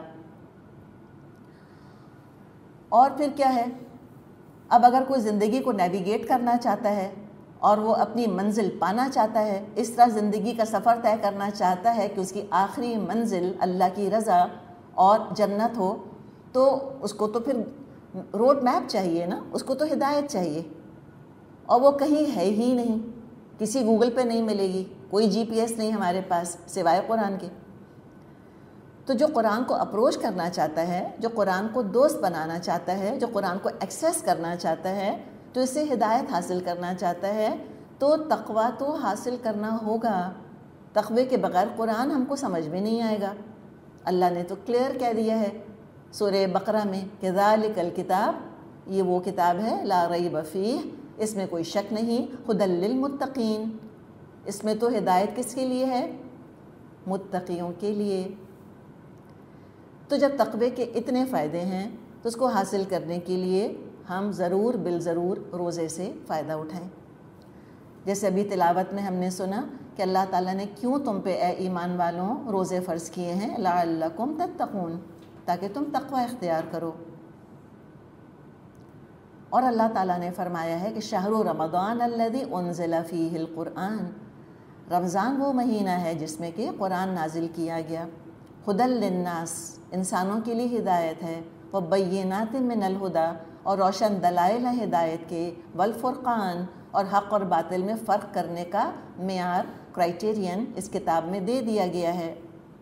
اور پھر کیا ہے؟ اب اگر کوئی زندگی کو نیویگیٹ کرنا چاہتا ہے اور وہ اپنی منزل پانا چاہتا ہے، اس طرح زندگی کا سفر طے کرنا چاہتا ہے کہ اس کی آخری منزل اللہ کی رضا اور جنت ہو، تو اس کو تو پھر روڈ میپ چاہیے نا، اس کو تو ہدایت چاہیے، اور وہ کہیں ہے ہی نہیں، کسی گوگل پہ نہیں ملے گی، کوئی جی پی ایس نہیں ہمارے پاس سوائے قرآن کے۔ تو جو قرآن کو اپروچ کرنا چاہتا ہے، جو قرآن کو دوست بنانا چاہتا ہے، جو قرآن کو ایکسیس کرنا چاہتا ہے، تو اس سے ہدایت حاصل کرنا چاہتا ہے، تو تقویٰ تو حاصل کرنا ہوگا۔ تقوی کے بغیر قرآن ہم کو سمجھ میں نہیں آئے گا۔ اللہ نے تو کلیئر کہہ دیا ہے سورہ بقرہ میں کہ ذالک الکتاب، یہ وہ کتاب ہے لا ریب فیہ، اس میں کوئی شک نہیں، ھدی للمتقین، اس میں تو ہدایت کس کے لیے ہے؟ متقیوں کے لیے۔ تو جب تقوی کے اتنے فائدے ہیں تو اس کو حاصل کرنے کے لیے ہم ضرور بالضرور روزے سے فائدہ اٹھائیں۔ جیسے ابھی تلاوت میں ہم نے سنا کہ اللہ تعالیٰ نے کیوں تم پہ اے ایمان والوں روزے فرض کیے ہیں، لعلکم تتقون، تاکہ تم تقوی اختیار کرو۔ اور اللہ تعالیٰ نے فرمایا ہے کہ شہر رمضان الذی انزل فیہ القرآن، رمضان وہ مہینہ ہے جس میں کہ قرآن نازل کیا گیا، ھدی للناس، انسانوں کے لیے ہدایت ہے، وبینات من الہدی، اور روشن دلائل ہیں ہدایت کے، والفرقان، اور حق اور باطل میں فرق کرنے کا معیار، کرائٹیرین اس کتاب میں دے دیا گیا ہے۔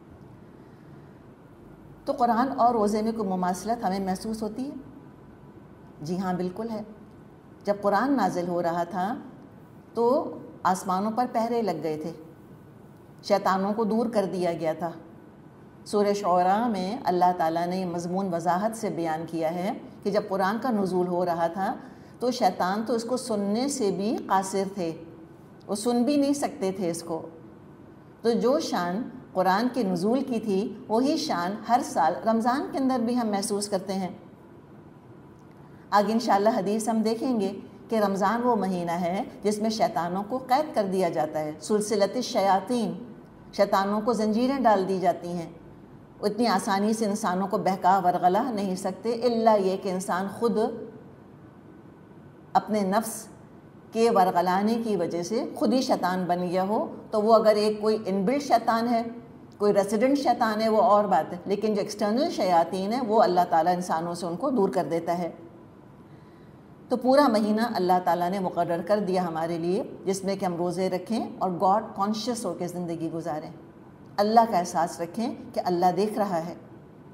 تو قرآن اور روزے میں کوئی مماثلت ہمیں محسوس ہوتی ہے؟ جی ہاں بالکل ہے۔ جب قرآن نازل ہو رہا تھا تو آسمانوں پر پہرے لگ گئے تھے، شیطانوں کو دور کر دیا گیا تھا۔ سورہ شعراء میں اللہ تعالیٰ نے مضمون وضاحت سے بیان کیا ہے کہ جب قرآن کا نزول ہو رہا تھا تو شیطان تو اس کو سننے سے بھی قاصر تھے، وہ سن بھی نہیں سکتے تھے اس کو۔ تو جو شان قرآن کے نزول کی تھی وہی شان ہر سال رمضان کے اندر بھی ہم محسوس کرتے ہیں۔ آگے انشاءاللہ حدیث ہم دیکھیں گے کہ رمضان وہ مہینہ ہے جس میں شیطانوں کو قید کر دیا جاتا ہے، سلسلۃ الشیاطین، شیطانوں کو زنجیریں ڈال دی جاتی ہیں، اتنی آسانی سے انسانوں کو بہکا ورغلا نہیں سکتے، الا یہ کہ انسان خود اپنے نفس کہ ورغلانے کی وجہ سے خود ہی شیطان بن گیا ہو، تو وہ اگر ایک کوئی ان بلٹ شیطان ہے، کوئی ریزیڈنٹ شیطان ہے، وہ اور بات ہے، لیکن جو ایکسٹرنل شیاطین ہیں وہ اللہ تعالیٰ انسانوں سے ان کو دور کر دیتا ہے۔ تو پورا مہینہ اللہ تعالیٰ نے مقرر کر دیا ہمارے لیے، جس میں کہ ہم روزے رکھیں اور گاڈ کانشیس ہو کے زندگی گزاریں، اللہ کا احساس رکھیں کہ اللہ دیکھ رہا ہے۔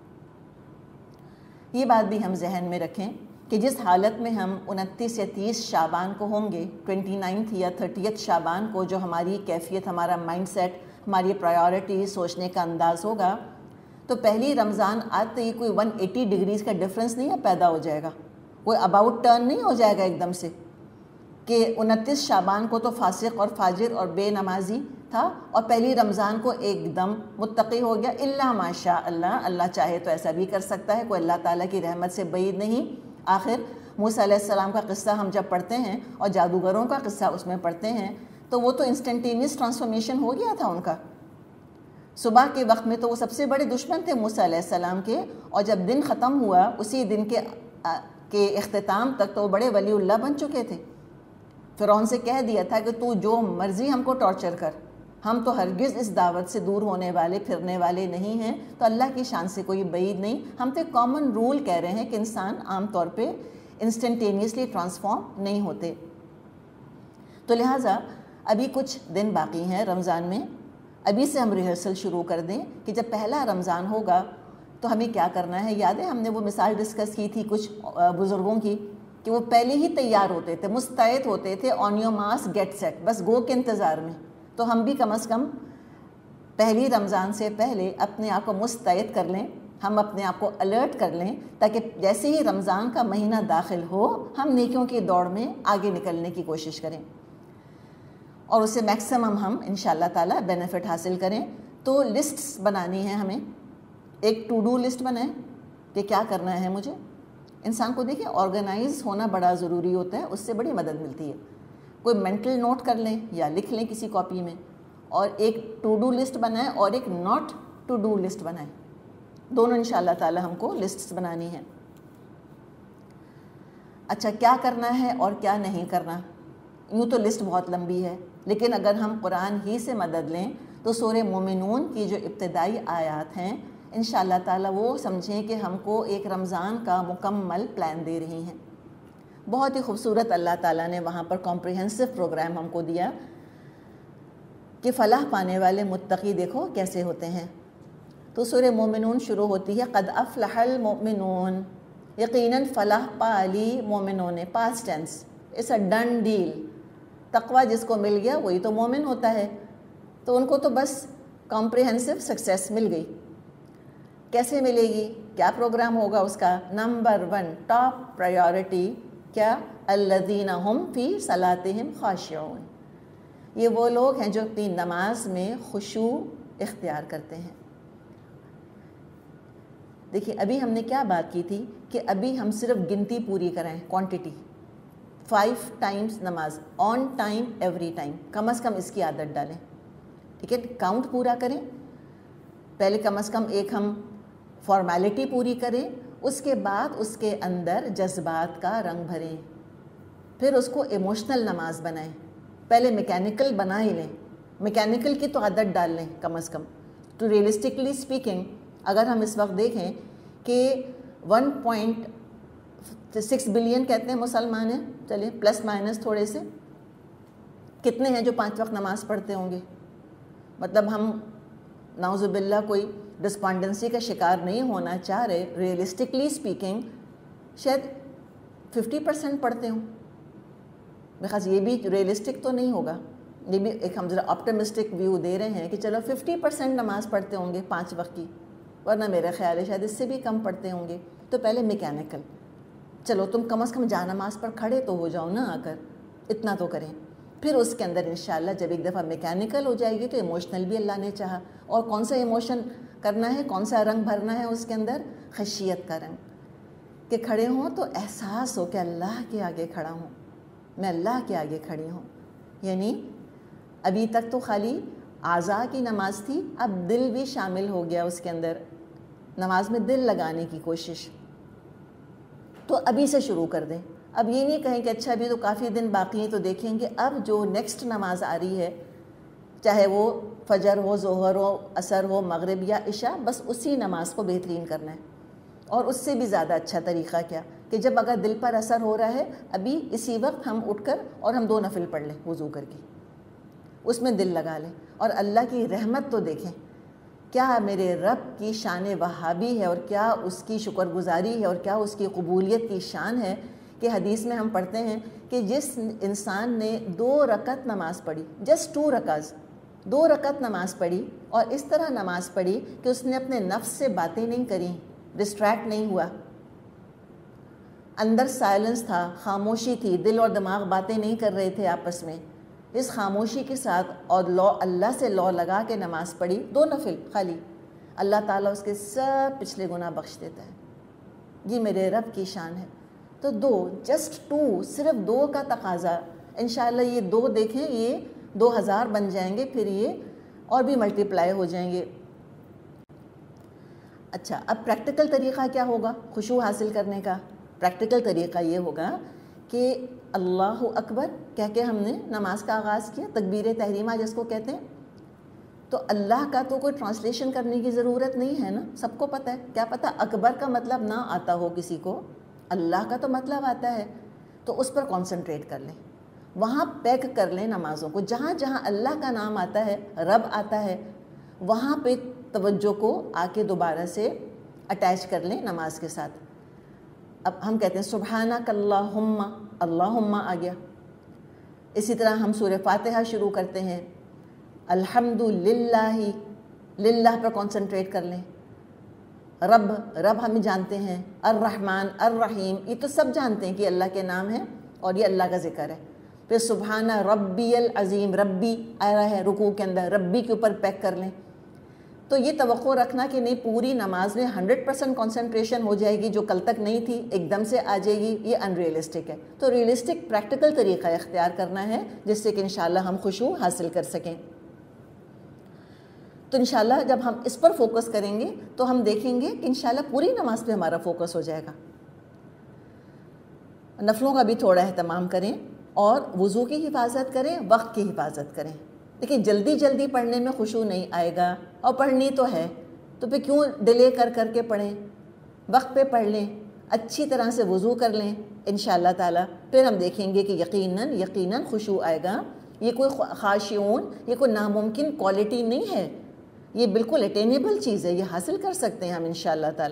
یہ بات بھی ہم ذہن میں رکھیں کہ جس حالت میں ہم 29 یا 30 شعبان کو ہوں گے، 29 یا 30 شعبان کو، جو ہماری کیفیت، ہمارا مائنڈ سیٹ، ہماری پرائیورٹی، سوچنے کا انداز ہوگا، تو پہلی رمضان آتے ہی کوئی 180 ڈگریز کا ڈفرنس نہیں ہے پیدا ہو جائے گا، کوئی اباؤٹ ٹرن نہیں ہو جائے گا ایک دم سے کہ 29 شعبان کو تو فاسق اور فاجر اور بے نمازی تھا اور پہلی رمضان کو ایک دم متقی ہو گیا۔ الا ماشاء اللہ، اللہ چاہے تو ایسا بھی کر سکتا ہے، کوئی اللہ تعالیٰ کی رحمت سے بعید نہیں۔ آخر موسیٰ علیہ السلام کا قصہ ہم جب پڑھتے ہیں اور جادوگروں کا قصہ اس میں پڑھتے ہیں تو وہ تو انسٹنٹینیس ٹرانسفارمیشن ہو گیا تھا ان کا۔ صبح کے وقت میں تو وہ سب سے بڑے دشمن تھے موسیٰ علیہ السلام کے، اور جب دن ختم ہوا اسی دن کے اختتام تک تو وہ بڑے ولی اللہ بن چکے تھے۔ فرعون سے کہہ دیا تھا کہ تو جو مرضی ہم کو ٹارچر کر، ہم تو ہرگز اس دعوت سے دور ہونے والے پھرنے والے نہیں ہیں۔ تو اللہ کی شان سے کوئی بعید نہیں، ہم تو ایک کامن رول کہہ رہے ہیں کہ انسان عام طور پہ انسٹنٹینیسلی ٹرانسفارم نہیں ہوتے۔ تو لہٰذا ابھی کچھ دن باقی ہیں رمضان میں، ابھی سے ہم ریہرسل شروع کر دیں کہ جب پہلا رمضان ہوگا تو ہمیں کیا کرنا ہے۔ یاد ہے ہم نے وہ مثال ڈسکس کی تھی کچھ بزرگوں کی کہ وہ پہلے ہی تیار ہوتے تھے، مستعد ہوتے تھے، on your marks get set, بس گو کے انتظار میں۔ تو ہم بھی کم از کم پہلی رمضان سے پہلے اپنے آپ کو مستعد کر لیں، ہم اپنے آپ کو الرٹ کر لیں تاکہ جیسے ہی رمضان کا مہینہ داخل ہو ہم نیکیوں کی دوڑ میں آگے نکلنے کی کوشش کریں اور اسے میکسیمم ہم انشاءاللہ تعالیٰ بینیفٹ حاصل کریں۔ تو لسٹس بنانی ہے ہمیں، ایک ٹو ڈو لسٹ بنائیں کہ کیا کرنا ہے مجھے۔ انسان کو دیکھیں آرگنائز ہونا بڑا ضروری ہوتا ہے، اس سے بڑی مدد ملتی ہے۔ کوئی مینٹل نوٹ کر لیں یا لکھ لیں کسی کاپی میں، اور ایک ٹو ڈو لسٹ بنائیں اور ایک ناٹ ٹو ڈو لسٹ بنائیں، دونوں انشاءاللہ تعالی ہم کو لسٹس بنانی ہیں۔ اچھا کیا کرنا ہے اور کیا نہیں کرنا، یوں تو لسٹ بہت لمبی ہے، لیکن اگر ہم قرآن ہی سے مدد لیں تو سورہ مومنون کی جو ابتدائی آیات ہیں انشاءاللہ تعالی وہ سمجھیں کہ ہم کو ایک رمضان کا مکمل پلان دے رہی ہیں۔ بہت ہی خوبصورت اللہ تعالیٰ نے وہاں پر کمپریہنسو پروگرام ہم کو دیا کہ فلاح پانے والے متقی دیکھو کیسے ہوتے ہیں۔ تو سورہ مومنون شروع ہوتی ہے قد افلح المؤمنون، یقیناً فلاح پا لی مومنوں نے، past tense, it's a done deal. تقویٰ جس کو مل گیا وہی تو مومن ہوتا ہے، تو ان کو تو بس کمپریہنسو سکسیس مل گئی۔ کیسے ملے گی، کیا پروگرام ہوگا اس کا؟ نمبر 1 ٹاپ پرائیورٹی کیا؟ الذین ہم فی صلاتہم خاشعون، یہ وہ لوگ ہیں جو اپنی نماز میں خشوع اختیار کرتے ہیں۔ دیکھیے ابھی ہم نے کیا بات کی تھی کہ ابھی ہم صرف گنتی پوری کریں، کوانٹٹی، 5 ٹائمز نماز آن ٹائم ایوری ٹائم، کم از کم اس کی عادت ڈالیں، ٹھیک ہے؟ کاؤنٹ پورا کریں، پہلے کم از کم ایک ہم فارمیلٹی پوری کریں، اس کے بعد اس کے اندر جذبات کا رنگ بھریں، پھر اس کو ایموشنل نماز بنائیں۔ پہلے میکینیکل بنا ہی لیں، میکینیکل کی تو عادت ڈال لیں کم از کم۔ تو ریئلسٹکلی اسپیکنگ اگر ہم اس وقت دیکھیں کہ 1.6 بلین کہتے ہیں مسلمان ہیں، چلیے پلس مائنس تھوڑے سے، کتنے ہیں جو 5 وقت نماز پڑھتے ہوں گے؟ مطلب ہم نعوذ باللہ کوئی ڈسپانڈنسی کا شکار نہیں ہونا چاہ رہے، ریئلسٹکلی اسپیکنگ شاید 50% پڑھتے ہوں۔ میرے خیال یہ بھی ریئلسٹک تو نہیں ہوگا، یہ بھی ایک ہم ذرا آپٹمسٹک ویو دے رہے ہیں کہ چلو 50% نماز پڑھتے ہوں گے 5 وقت کی، ورنہ میرا خیال ہے شاید اس سے بھی کم پڑھتے ہوں گے۔ تو پہلے میکینیکل، چلو تم کم از کم جا نماز پر کھڑے تو ہو جاؤ نا، آ کر اتنا تو کریں۔ پھر اس کے اندر انشاءاللہ جب ایک دفعہ میکینیکل ہو جائے گی تو ایموشنل بھی اللہ نے چاہا، اور کون سا ایموشن کرنا ہے، کون سا رنگ بھرنا ہے اس کے اندر؟ خشیت کا رنگ، کہ کھڑے ہوں تو احساس ہو کہ اللہ کے آگے کھڑا ہوں، میں اللہ کے آگے کھڑی ہوں۔ یعنی ابھی تک تو خالی اعضاء کی نماز تھی، اب دل بھی شامل ہو گیا اس کے اندر، نماز میں دل لگانے کی کوشش۔ تو ابھی سے شروع کر دیں، اب یہ نہیں کہیں کہ اچھا ابھی تو کافی دن باقی ہیں تو دیکھیں گے، اب جو نیکسٹ نماز آ رہی ہے چاہے وہ فجر ہو، ظہر ہو، عصر ہو، مغرب یا عشاء، بس اسی نماز کو بہترین کرنا ہے۔ اور اس سے بھی زیادہ اچھا طریقہ کیا کہ جب اگر دل پر اثر ہو رہا ہے ابھی اسی وقت ہم اٹھ کر اور ہم 2 نفل پڑھ لیں وضو کر کے، اس میں دل لگا لیں، اور اللہ کی رحمت تو دیکھیں کیا میرے رب کی شان وہابی ہے اور کیا اس کی شکر گزاری ہے اور کیا اس کی قبولیت کی شان ہے کہ حدیث میں ہم پڑھتے ہیں کہ جس انسان نے 2 رکعت نماز پڑھی، جسٹ 2 رکعت، 2 رکعت نماز پڑھی، اور اس طرح نماز پڑھی کہ اس نے اپنے نفس سے باتیں نہیں کریں، ڈسٹریکٹ نہیں ہوا، اندر سائلنس تھا، خاموشی تھی، دل اور دماغ باتیں نہیں کر رہے تھے آپس میں، اس خاموشی کے ساتھ اور اللہ سے لگا کے نماز پڑھی 2 نفل خالی، اللہ تعالیٰ اس کے سب پچھلے گناہ بخش دیتا ہے۔ یہ میرے رب کی شان ہے۔ تو 2، جسٹ 2، صرف 2 کا تقاضا، انشاءاللہ یہ 2 دیکھیں یہ 2000 بن جائیں گے، پھر یہ اور بھی ملٹیپلائی ہو جائیں گے۔ اچھا، اب پریکٹیکل طریقہ کیا ہوگا خشوع حاصل کرنے کا؟ پریکٹیکل طریقہ یہ ہوگا کہ اللہ اکبر کہہ کے ہم نے نماز کا آغاز کیا، تکبیر تحریمہ جس کو کہتے ہیں، تو اللہ کا تو کوئی ٹرانسلیشن کرنے کی ضرورت نہیں ہے نا، سب کو پتہ ہے، کیا پتہ اکبر کا مطلب نہ آتا ہو کسی کو، اللہ کا تو مطلب آتا ہے، تو اس پر کانسنٹریٹ کر لیں، وہاں پیک کر لیں نمازوں کو، جہاں جہاں اللہ کا نام آتا ہے، رب آتا ہے، وہاں پہ توجہ کو آ کے دوبارہ سے اٹیچ کر لیں نماز کے ساتھ۔ اب ہم کہتے ہیں سبحانک اللہم، اللہم آ گیا، اسی طرح ہم سورہ فاتحہ شروع کرتے ہیں، الحمدللہ، للہ پر کانسنٹریٹ کر لیں، رب ہم جانتے ہیں، الرحمن الرحیم، یہ تو سب جانتے ہیں کہ اللہ کے نام ہیں اور یہ اللہ کا ذکر ہے۔ پھر سبحان ربی العظیم، ربی آ رہا ہے رکوع کے اندر، ربی کے اوپر پیک کر لیں۔ تو یہ توقع رکھنا کہ نہیں پوری نماز میں 100% کنسنٹریشن ہو جائے گی، جو کل تک نہیں تھی ایک دم سے آ جائے گی، یہ ان ریئلسٹک ہے۔ تو ریئلسٹک پریکٹیکل طریقہ اختیار کرنا ہے جس سے کہ انشاءاللہ ہم خشوع حاصل کر سکیں۔ تو انشاءاللہ جب ہم اس پر فوکس کریں گے تو ہم دیکھیں گے کہ انشاءاللہ پوری نماز پہ ہمارا فوکس ہو جائے گا۔ نفلوں کا بھی تھوڑا اہتمام کریں اور وضو کی حفاظت کریں، وقت کی حفاظت کریں۔ دیکھیں جلدی جلدی پڑھنے میں خشوع نہیں آئے گا، اور پڑھنی تو ہے تو پھر کیوں ڈیلے کر کر کے پڑھیں، وقت پہ پڑھ لیں، اچھی طرح سے وضو کر لیں انشاءاللہ تعالی، پھر ہم دیکھیں گے کہ یقیناً خشوع آئے گا۔ یہ کوئی خاشعون، یہ کوئی ناممکن کوالٹی نہیں ہے، یہ بالکل اٹینیبل چیز ہے، یہ حاصل کر سکتے ہیں ہم انشاءاللہ تعالی۔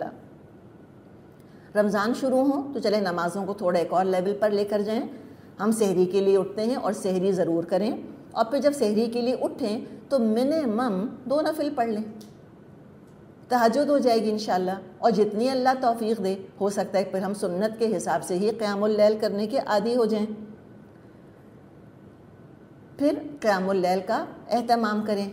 رمضان شروع ہوں تو چلیں نمازوں کو تھوڑا ایک اور لیول پر لے کر جائیں۔ ہم سحری کے لیے اٹھتے ہیں اور سحری ضرور کریں، اور پھر جب سحری کے لیے اٹھیں تو منیمم 2 نفل پڑھ لیں، تہجد ہو جائے گی انشاءاللہ، اور جتنی اللہ توفیق دے، ہو سکتا ہے پھر ہم سنت کے حساب سے ہی قیام اللیل کرنے کے عادی ہو جائیں۔ پھر قیام اللیل کا اہتمام کریں،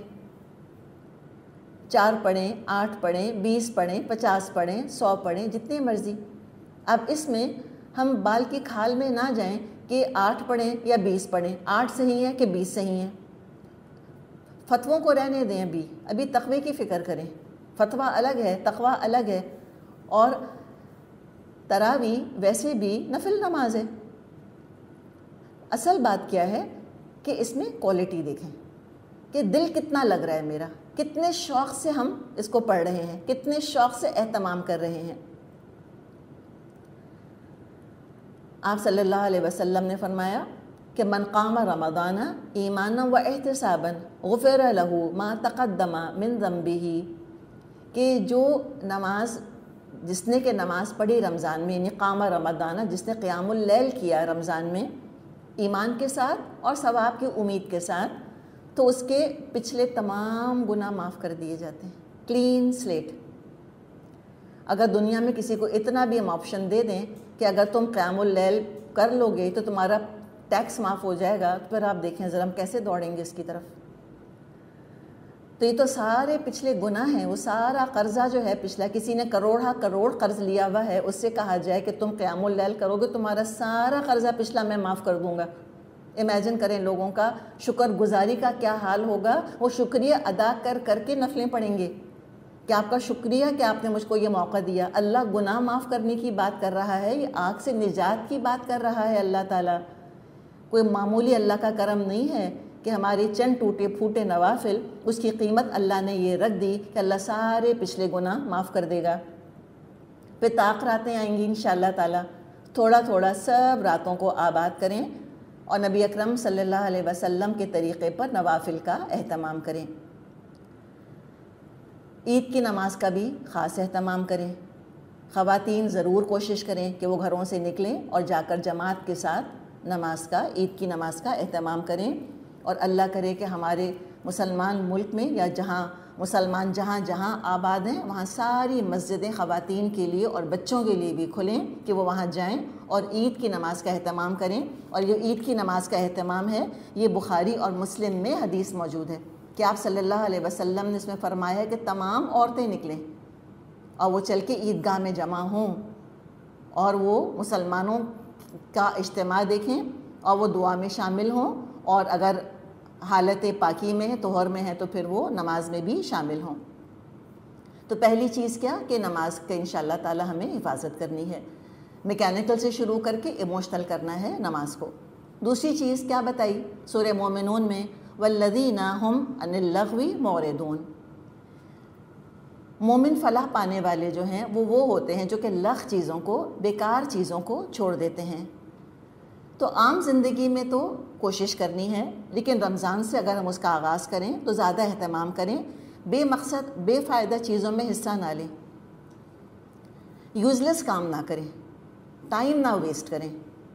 4 پڑھیں، 8 پڑھیں، 20 پڑھیں، 50 پڑھیں، 100 پڑھیں، جتنی مرضی۔ اب اس میں ہم بال کی کھال میں نہ جائیں کہ 8 پڑھیں یا 20 پڑھیں، 8 صحیح ہے کہ 20 صحیح ہے، فتووں کو رہنے دیں، ابھی تقوی کی فکر کریں، فتویٰ الگ ہے، تقویٰ الگ ہے، اور تراویح ویسے بھی نفل نماز ہے۔ اصل بات کیا ہے کہ اس میں کوالٹی دیکھیں کہ دل کتنا لگ رہا ہے میرا، کتنے شوق سے ہم اس کو پڑھ رہے ہیں، کتنے شوق سے اہتمام کر رہے ہیں۔ آپ صلی اللہ علیہ وسلم نے فرمایا کہ من قام رمضان ایمانا و احتسابا غفر له ما تقدم من ذنبه، کہ جو نماز، جس نے کہ نماز پڑھی رمضان میں، یعنی قام رمضان، جس نے قیام اللیل کیا رمضان میں ایمان کے ساتھ اور ثواب کی امید کے ساتھ، تو اس کے پچھلے تمام گناہ معاف کر دیے جاتے ہیں، کلین سلیٹ۔ اگر دنیا میں کسی کو اتنا بھی ہم آپشن دے دیں کہ اگر تم قیام اللیل کر لو گے تو تمہارا ٹیکس معاف ہو جائے گا، تو پھر آپ دیکھیں ذرا ہم کیسے دوڑیں گے اس کی طرف۔ تو یہ تو سارے پچھلے گناہ ہیں، وہ سارا قرضہ جو ہے پچھلا، کسی نے کروڑ قرض لیا ہوا ہے، اس سے کہا جائے کہ تم قیام اللیل کرو گے تمہارا سارا قرضہ پچھلا میں معاف کر دوں گا۔ امیجن کریں لوگوں کا شکر گزاری کا کیا حال ہوگا، وہ شکریہ ادا کر کر کے نفلیں پڑھیں گے کہ آپ کا شکریہ کہ آپ نے مجھ کو یہ موقع دیا. اللہ گناہ معاف کرنے کی بات کر رہا ہے, یہ آگ سے نجات کی بات کر رہا ہے اللہ تعالیٰ. کوئی معمولی اللہ کا کرم نہیں ہے کہ ہمارے چند ٹوٹے پھوٹے نوافل, اس کی قیمت اللہ نے یہ رکھ دی کہ اللہ سارے پچھلے گناہ معاف کر دے گا. پھر طاق راتیں آئیں گی انشاءاللہ تعالیٰ. تھوڑا تھوڑا سب راتوں کو آباد کریں اور نبی اکرم صلی اللہ علیہ وسلم کے طریقے پر نوافل کا اہتمام کریں. عید کی نماز کا بھی خاص اہتمام کریں. خواتین ضرور کوشش کریں کہ وہ گھروں سے نکلیں اور جا کر جماعت کے ساتھ نماز کا, عید کی نماز کا اہتمام کریں. اور اللہ کرے کہ ہمارے مسلمان ملک میں یا جہاں مسلمان جہاں آباد ہیں وہاں ساری مسجدیں خواتین کے لیے اور بچوں کے لیے بھی کھلیں کہ وہ وہاں جائیں اور عید کی نماز کا اہتمام کریں. اور یہ عید کی نماز کا اہتمام ہے, یہ بخاری اور مسلم میں حدیث موجود ہے کہ آپ صلی اللہ علیہ وسلم نے اس میں فرمایا ہے کہ تمام عورتیں نکلیں اور وہ چل کے عیدگاہ میں جمع ہوں اور وہ مسلمانوں کا اجتماع دیکھیں اور وہ دعا میں شامل ہوں, اور اگر حالت پاکی میں ہے, طہر میں ہے, تو پھر وہ نماز میں بھی شامل ہوں. تو پہلی چیز کیا کہ نماز کا انشاءاللہ تعالی ہمیں حفاظت کرنی ہے. میکینیکل سے شروع کر کے ایموشنل کرنا ہے نماز کو. دوسری چیز کیا بتائی سورہ مومنون میں, والذین ہم عن اللغو معرضون. مومن فلاح پانے والے جو ہیں وہ ہوتے ہیں جو کہ لغو چیزوں کو, بیکار چیزوں کو چھوڑ دیتے ہیں. تو عام زندگی میں تو کوشش کرنی ہے, لیکن رمضان سے اگر ہم اس کا آغاز کریں تو زیادہ اہتمام کریں, بے مقصد بے فائدہ چیزوں میں حصہ نہ لیں, یوزلیس کام نہ کریں, ٹائم نہ ویسٹ کریں.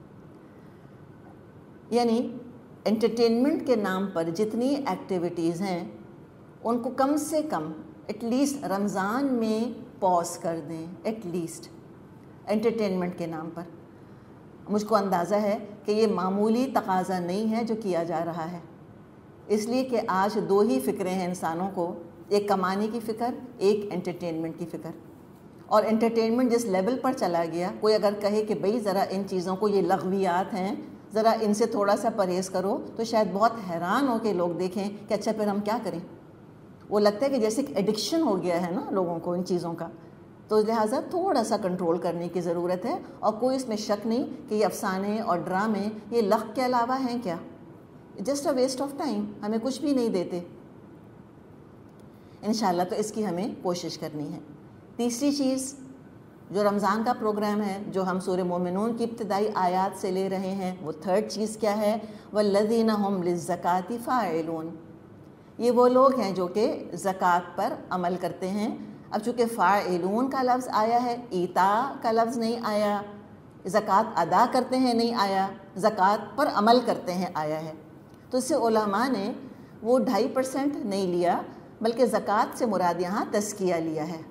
یعنی انٹرٹینمنٹ کے نام پر جتنی ایکٹیویٹیز ہیں ان کو کم سے کم ایٹ لیسٹ رمضان میں پاز کر دیں, ایٹ لیسٹ انٹرٹینمنٹ کے نام پر. مجھ کو اندازہ ہے کہ یہ معمولی تقاضا نہیں ہے جو کیا جا رہا ہے, اس لیے کہ آج دو ہی فکریں ہیں انسانوں کو, ایک کمانے کی فکر, ایک انٹرٹینمنٹ کی فکر. اور انٹرٹینمنٹ جس لیول پر چلا گیا, کوئی اگر کہے کہ بھئی ذرا ان چیزوں کو, یہ لغویات ہیں, ذرا ان سے تھوڑا سا پرہیز کرو, تو شاید بہت حیران ہو کے لوگ دیکھیں کہ اچھا پھر ہم کیا کریں. وہ لگتا ہے کہ جیسے ایک ایڈکشن ہو گیا ہے نا لوگوں کو ان چیزوں کا. تو لہٰذا تھوڑا سا کنٹرول کرنے کی ضرورت ہے. اور کوئی اس میں شک نہیں کہ یہ افسانے اور ڈرامے یہ لغو کے علاوہ ہیں کیا, just a waste of time, ہمیں کچھ بھی نہیں دیتے. انشاءاللہ تو اس کی ہمیں کوشش کرنی ہے. تیسری چیز جو رمضان کا پروگرام ہے, جو ہم سورہ مومنون کی ابتدائی آیات سے لے رہے ہیں, وہ تھرڈ چیز کیا ہے, والذین ہم للزکاۃ فاعلون. یہ وہ لوگ ہیں جو کہ زکوٰۃ پر عمل کرتے ہیں. اب چونکہ فاعلون کا لفظ آیا ہے, ایتاء کا لفظ نہیں آیا, زکوٰۃ ادا کرتے ہیں نہیں آیا, زکوٰۃ پر عمل کرتے ہیں آیا ہے. تو اس سے علماء نے وہ 2.5% نہیں لیا, بلکہ زکوٰۃ سے مراد یہاں تزکیہ لیا ہے.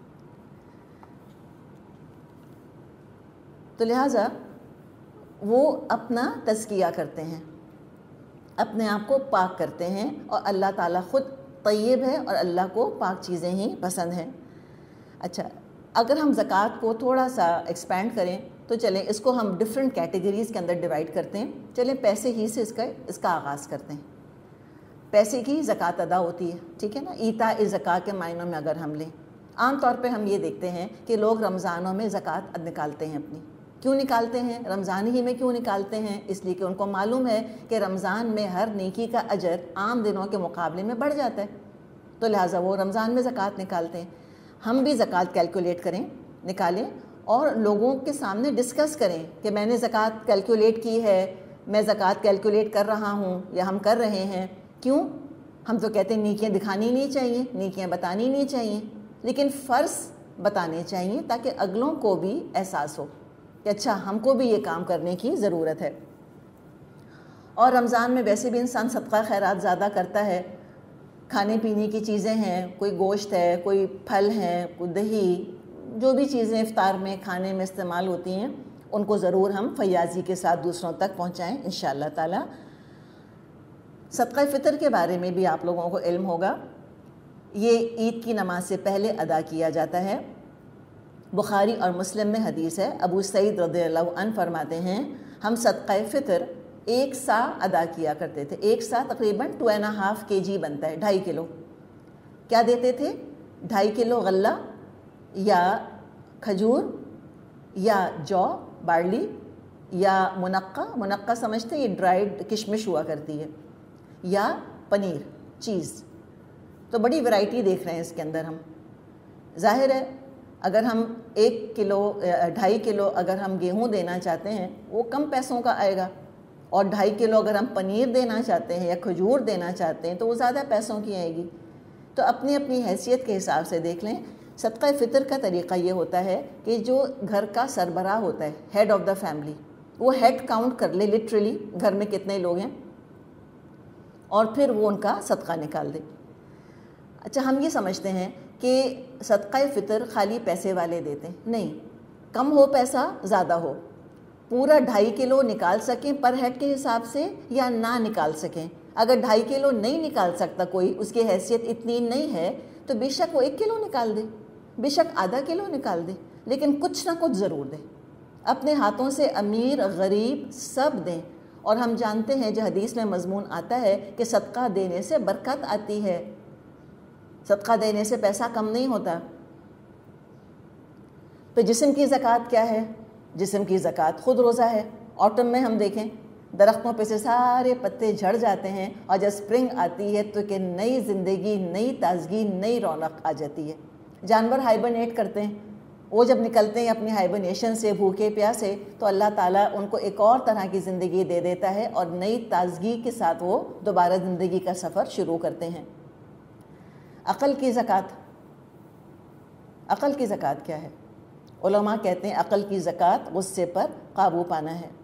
تو لہٰذا وہ اپنا تزکیہ کرتے ہیں, اپنے آپ کو پاک کرتے ہیں, اور اللہ تعالیٰ خود طیب ہے اور اللہ کو پاک چیزیں ہی پسند ہیں. اچھا, اگر ہم زکوٰۃ کو تھوڑا سا ایکسپینڈ کریں تو چلیں اس کو ہم ڈفرینٹ کیٹیگریز کے اندر ڈیوائڈ کرتے ہیں. چلیں پیسے ہی سے اس کا آغاز کرتے ہیں. پیسے کی زکوٰۃ ادا ہوتی ہے, ٹھیک ہے نا, ایتاء زکوٰۃ کے معنوں میں اگر ہم لیں, عام طور پہ ہم یہ دیکھتے ہیں کہ لوگ رمضانوں میں زکوٰۃ نکالتے ہیں اپنی. کیوں نکالتے ہیں, رمضان ہی میں کیوں نکالتے ہیں؟ اس لیے کہ ان کو معلوم ہے کہ رمضان میں ہر نیکی کا اجر عام دنوں کے مقابلے میں بڑھ جاتا ہے, تو لہٰذا وہ رمضان میں زکوٰۃ نکالتے ہیں. ہم بھی زکوٰۃ کیلکولیٹ کریں, نکالیں, اور لوگوں کے سامنے ڈسکس کریں کہ میں نے زکوٰۃ کیلکولیٹ کی ہے, میں زکوٰۃ کیلکولیٹ کر رہا ہوں یا ہم کر رہے ہیں. کیوں؟ ہم تو کہتے ہیں نیکیاں دکھانی نہیں چاہیے, نیکیاں بتانی نہیں چاہیے, لیکن فرض بتانے چاہیے تاکہ اگلوں کو بھی احساس ہو کہ اچھا ہم کو بھی یہ کام کرنے کی ضرورت ہے. اور رمضان میں ویسے بھی انسان صدقہ خیرات زیادہ کرتا ہے. کھانے پینے کی چیزیں ہیں, کوئی گوشت ہے, کوئی پھل ہیں, کوئی دہی, جو بھی چیزیں افطار میں کھانے میں استعمال ہوتی ہیں ان کو ضرور ہم فیاضی کے ساتھ دوسروں تک پہنچائیں انشاءاللہ تعالی. صدقہ فطر کے بارے میں بھی آپ لوگوں کو علم ہوگا, یہ عید کی نماز سے پہلے ادا کیا جاتا ہے. بخاری اور مسلم میں حدیث ہے, ابو سعید رضی اللہ عنہ فرماتے ہیں ہم صدقہ فطر 1 سا ادا کیا کرتے تھے. 1 سا تقریباً 2.5 kg بنتا ہے, 2.5 کلو. کیا دیتے تھے؟ 2.5 کلو غلہ یا کھجور یا جو بارلی یا منقع سمجھتے ہیں، یہ ڈرائیڈ کشمش ہوا کرتی ہے، یا پنیر چیز. تو بڑی ورائٹی دیکھ رہے ہیں اس کے اندر ہم. ظاہر ہے اگر ہم 1 کلو 2.5 کلو اگر ہم گیہوں دینا چاہتے ہیں وہ کم پیسوں کا آئے گا، اور 2.5 کلو اگر ہم پنیر دینا چاہتے ہیں یا کھجور دینا چاہتے ہیں تو وہ زیادہ پیسوں کی آئے گی. تو اپنی اپنی حیثیت کے حساب سے دیکھ لیں. صدقہ فطر کا طریقہ یہ ہوتا ہے کہ جو گھر کا سربراہ ہوتا ہے، ہیڈ آف دا فیملی، وہ ہیڈ کاؤنٹ کر لے لٹرلی گھر میں کتنے لوگ ہیں، اور پھر وہ ان کا صدقہ نکال دے. اچھا، ہم یہ سمجھتے ہیں کہ صدقہ فطر خالی پیسے والے دیتے ہیں. نہیں، کم ہو پیسہ زیادہ ہو، پورا 2.5 کلو نکال سکیں پر ہیڈ کے حساب سے یا نہ نکال سکیں. اگر 2.5 کلو نہیں نکال سکتا کوئی، اس کی حیثیت اتنی نہیں ہے، تو بے شک وہ 1 کلو نکال دے، بے شک آدھا کلو نکال دے، لیکن کچھ نہ کچھ ضرور دے. اپنے ہاتھوں سے امیر غریب سب دیں. اور ہم جانتے ہیں جو حدیث میں مضمون آتا ہے کہ صدقہ دینے سے برکت آتی ہے، صدقہ دینے سے پیسہ کم نہیں ہوتا. تو جسم کی زکوٰۃ کیا ہے؟ جسم کی زکوٰۃ خود روزہ ہے. آٹم میں ہم دیکھیں درختوں پہ سے سارے پتے جھڑ جاتے ہیں، اور جب سپرنگ آتی ہے تو کہ نئی زندگی، نئی تازگی، نئی رونق آ جاتی ہے. جانور ہائبرنیٹ کرتے ہیں، وہ جب نکلتے ہیں اپنی ہائبرنیشن سے بھوکے پیاسے تو اللہ تعالیٰ ان کو ایک اور طرح کی زندگی دے دیتا ہے، اور نئی تازگی کے ساتھ وہ دوبارہ زندگی کا سفر شروع کرتے ہیں. عقل کی زکوٰۃ، عقل کی زکوٰۃ کیا ہے؟ علماء کہتے ہیں عقل کی زکوٰۃ غصے پر قابو پانا ہے.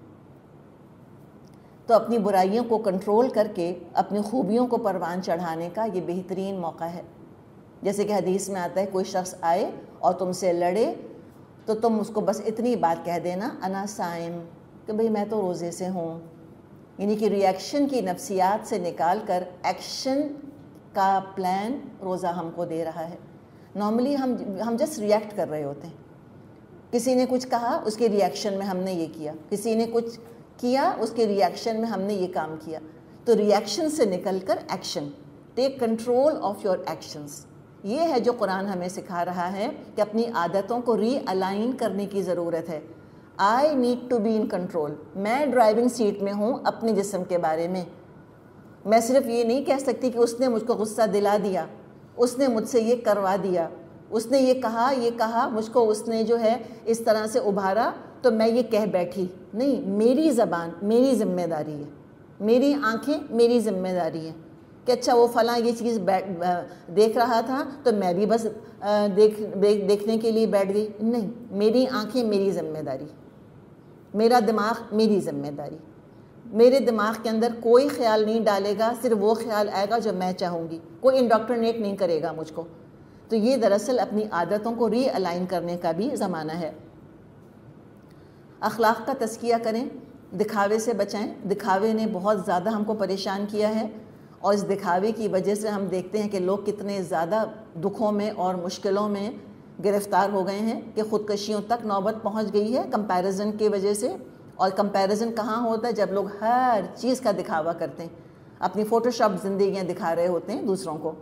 تو اپنی برائیوں کو کنٹرول کر کے اپنی خوبیوں کو پروان چڑھانے کا یہ بہترین موقع ہے. جیسے کہ حدیث میں آتا ہے کوئی شخص آئے اور تم سے لڑے تو تم اس کو بس اتنی بات کہہ دینا انا صائم، کہ بھئی میں تو روزے سے ہوں. یعنی کہ ری ایکشن کی نفسیات سے نکال کر ایکشن کا پلان روزہ ہم کو دے رہا ہے. نارملی ہم جسٹ ری ایکٹ کر رہے ہوتے ہیں. کسی نے کچھ کہا، اس کے ری ایکشن میں ہم نے یہ کیا، کسی نے کچھ کیا، اس کے ری ایکشن میں ہم نے یہ کام کیا. تو ری ایکشن سے نکل کر action, take control of your actions. یہ ہے جو قرآن ہمیں سکھا رہا ہے کہ اپنی عادتوں کو ری الائن کرنے کی ضرورت ہے. I need to be in control. میں ڈرائیونگ سیٹ میں ہوں اپنے جسم کے بارے میں. میں صرف یہ نہیں کہہ سکتی کہ اس نے مجھ کو غصہ دلا دیا، اس نے مجھ سے یہ کروا دیا، اس نے یہ کہا مجھ کو اس نے جو ہے اس طرح سے ابھارا تو میں یہ کہہ بیٹھی. نہیں، میری زبان میری ذمہ داری ہے، میری آنکھیں میری ذمہ داری ہے کہ اچھا وہ فلاں یہ چیز دیکھ رہا تھا تو میں بھی بس دیکھنے کے لیے بیٹھ گئی. نہیں، میری آنکھیں میری ذمہ داری، میرا دماغ میری ذمہ داری. میرے دماغ کے اندر کوئی خیال نہیں ڈالے گا، صرف وہ خیال آئے گا جو میں چاہوں گی. کوئی انڈاکٹرنیٹ نہیں کرے گا مجھ کو. تو یہ دراصل اپنی عادتوں کو ری الائن کرنے کا بھی زمانہ ہے. اخلاق کا تزکیہ کریں، دکھاوے سے بچائیں. دکھاوے نے بہت زیادہ ہم کو پریشان کیا ہے، اور اس دکھاوے کی وجہ سے ہم دیکھتے ہیں کہ لوگ کتنے زیادہ دکھوں میں اور مشکلوں میں گرفتار ہو گئے ہیں کہ خودکشیوں تک نوبت پہنچ گئی ہے کمپیریزن کی وجہ سے. اور کمپیریزن کہاں ہوتا ہے؟ جب لوگ ہر چیز کا دکھاوا کرتے ہیں، اپنی فوٹو شاپ زندگیاں دکھا رہے ہوتے ہیں دوسروں کو.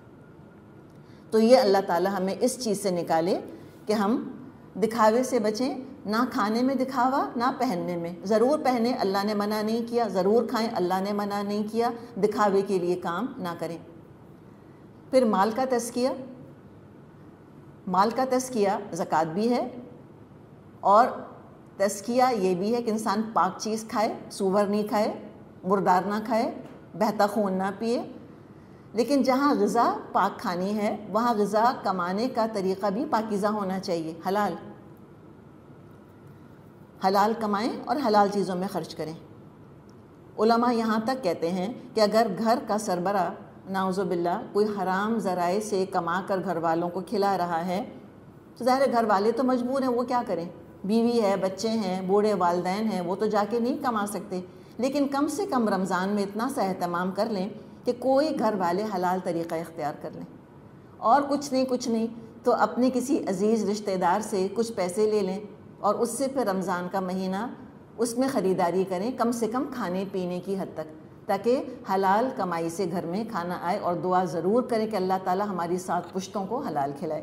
تو یہ اللہ تعالیٰ ہمیں اس چیز سے نکالے کہ ہم دکھاوے سے بچیں. نہ کھانے میں دکھاوا، نہ پہننے میں. ضرور پہنیں، اللہ نے منع نہیں کیا. ضرور کھائیں، اللہ نے منع نہیں کیا. دکھاوے کے لیے کام نہ کریں. پھر مال کا تزکیہ. مال کا تزکیہ زکوٰۃ بھی ہے، اور تزکیہ یہ بھی ہے کہ انسان پاک چیز کھائے، سور نہیں کھائے، مردار نہ کھائے، بہتا خون نہ پیے. لیکن جہاں غذا پاک کھانی ہے وہاں غذا کمانے کا طریقہ بھی پاکیزہ ہونا چاہیے. حلال کمائیں اور حلال چیزوں میں خرچ کریں. علماء یہاں تک کہتے ہیں کہ اگر گھر کا سربراہ نعوذ باللہ کوئی حرام ذرائع سے کما کر گھر والوں کو کھلا رہا ہے تو ظاہر گھر والے تو مجبور ہیں، وہ کیا کریں؟ بیوی ہے، بچے ہیں، بوڑھے والدین ہیں، وہ تو جا کے نہیں کما سکتے. لیکن کم سے کم رمضان میں اتنا سا اہتمام کر لیں کہ کوئی گھر والے حلال طریقہ اختیار کر لیں. اور کچھ نہیں تو اپنے کسی عزیز رشتہ دار سے کچھ پیسے لے لیں، اور اس سے پھر رمضان کا مہینہ اس میں خریداری کریں، کم سے کم کھانے پینے کی حد تک. تاکہ حلال کمائی سے گھر میں کھانا آئے، اور دعا ضرور کریں کہ اللہ تعالیٰ ہماری 7 پشتوں کو حلال کھلائے۔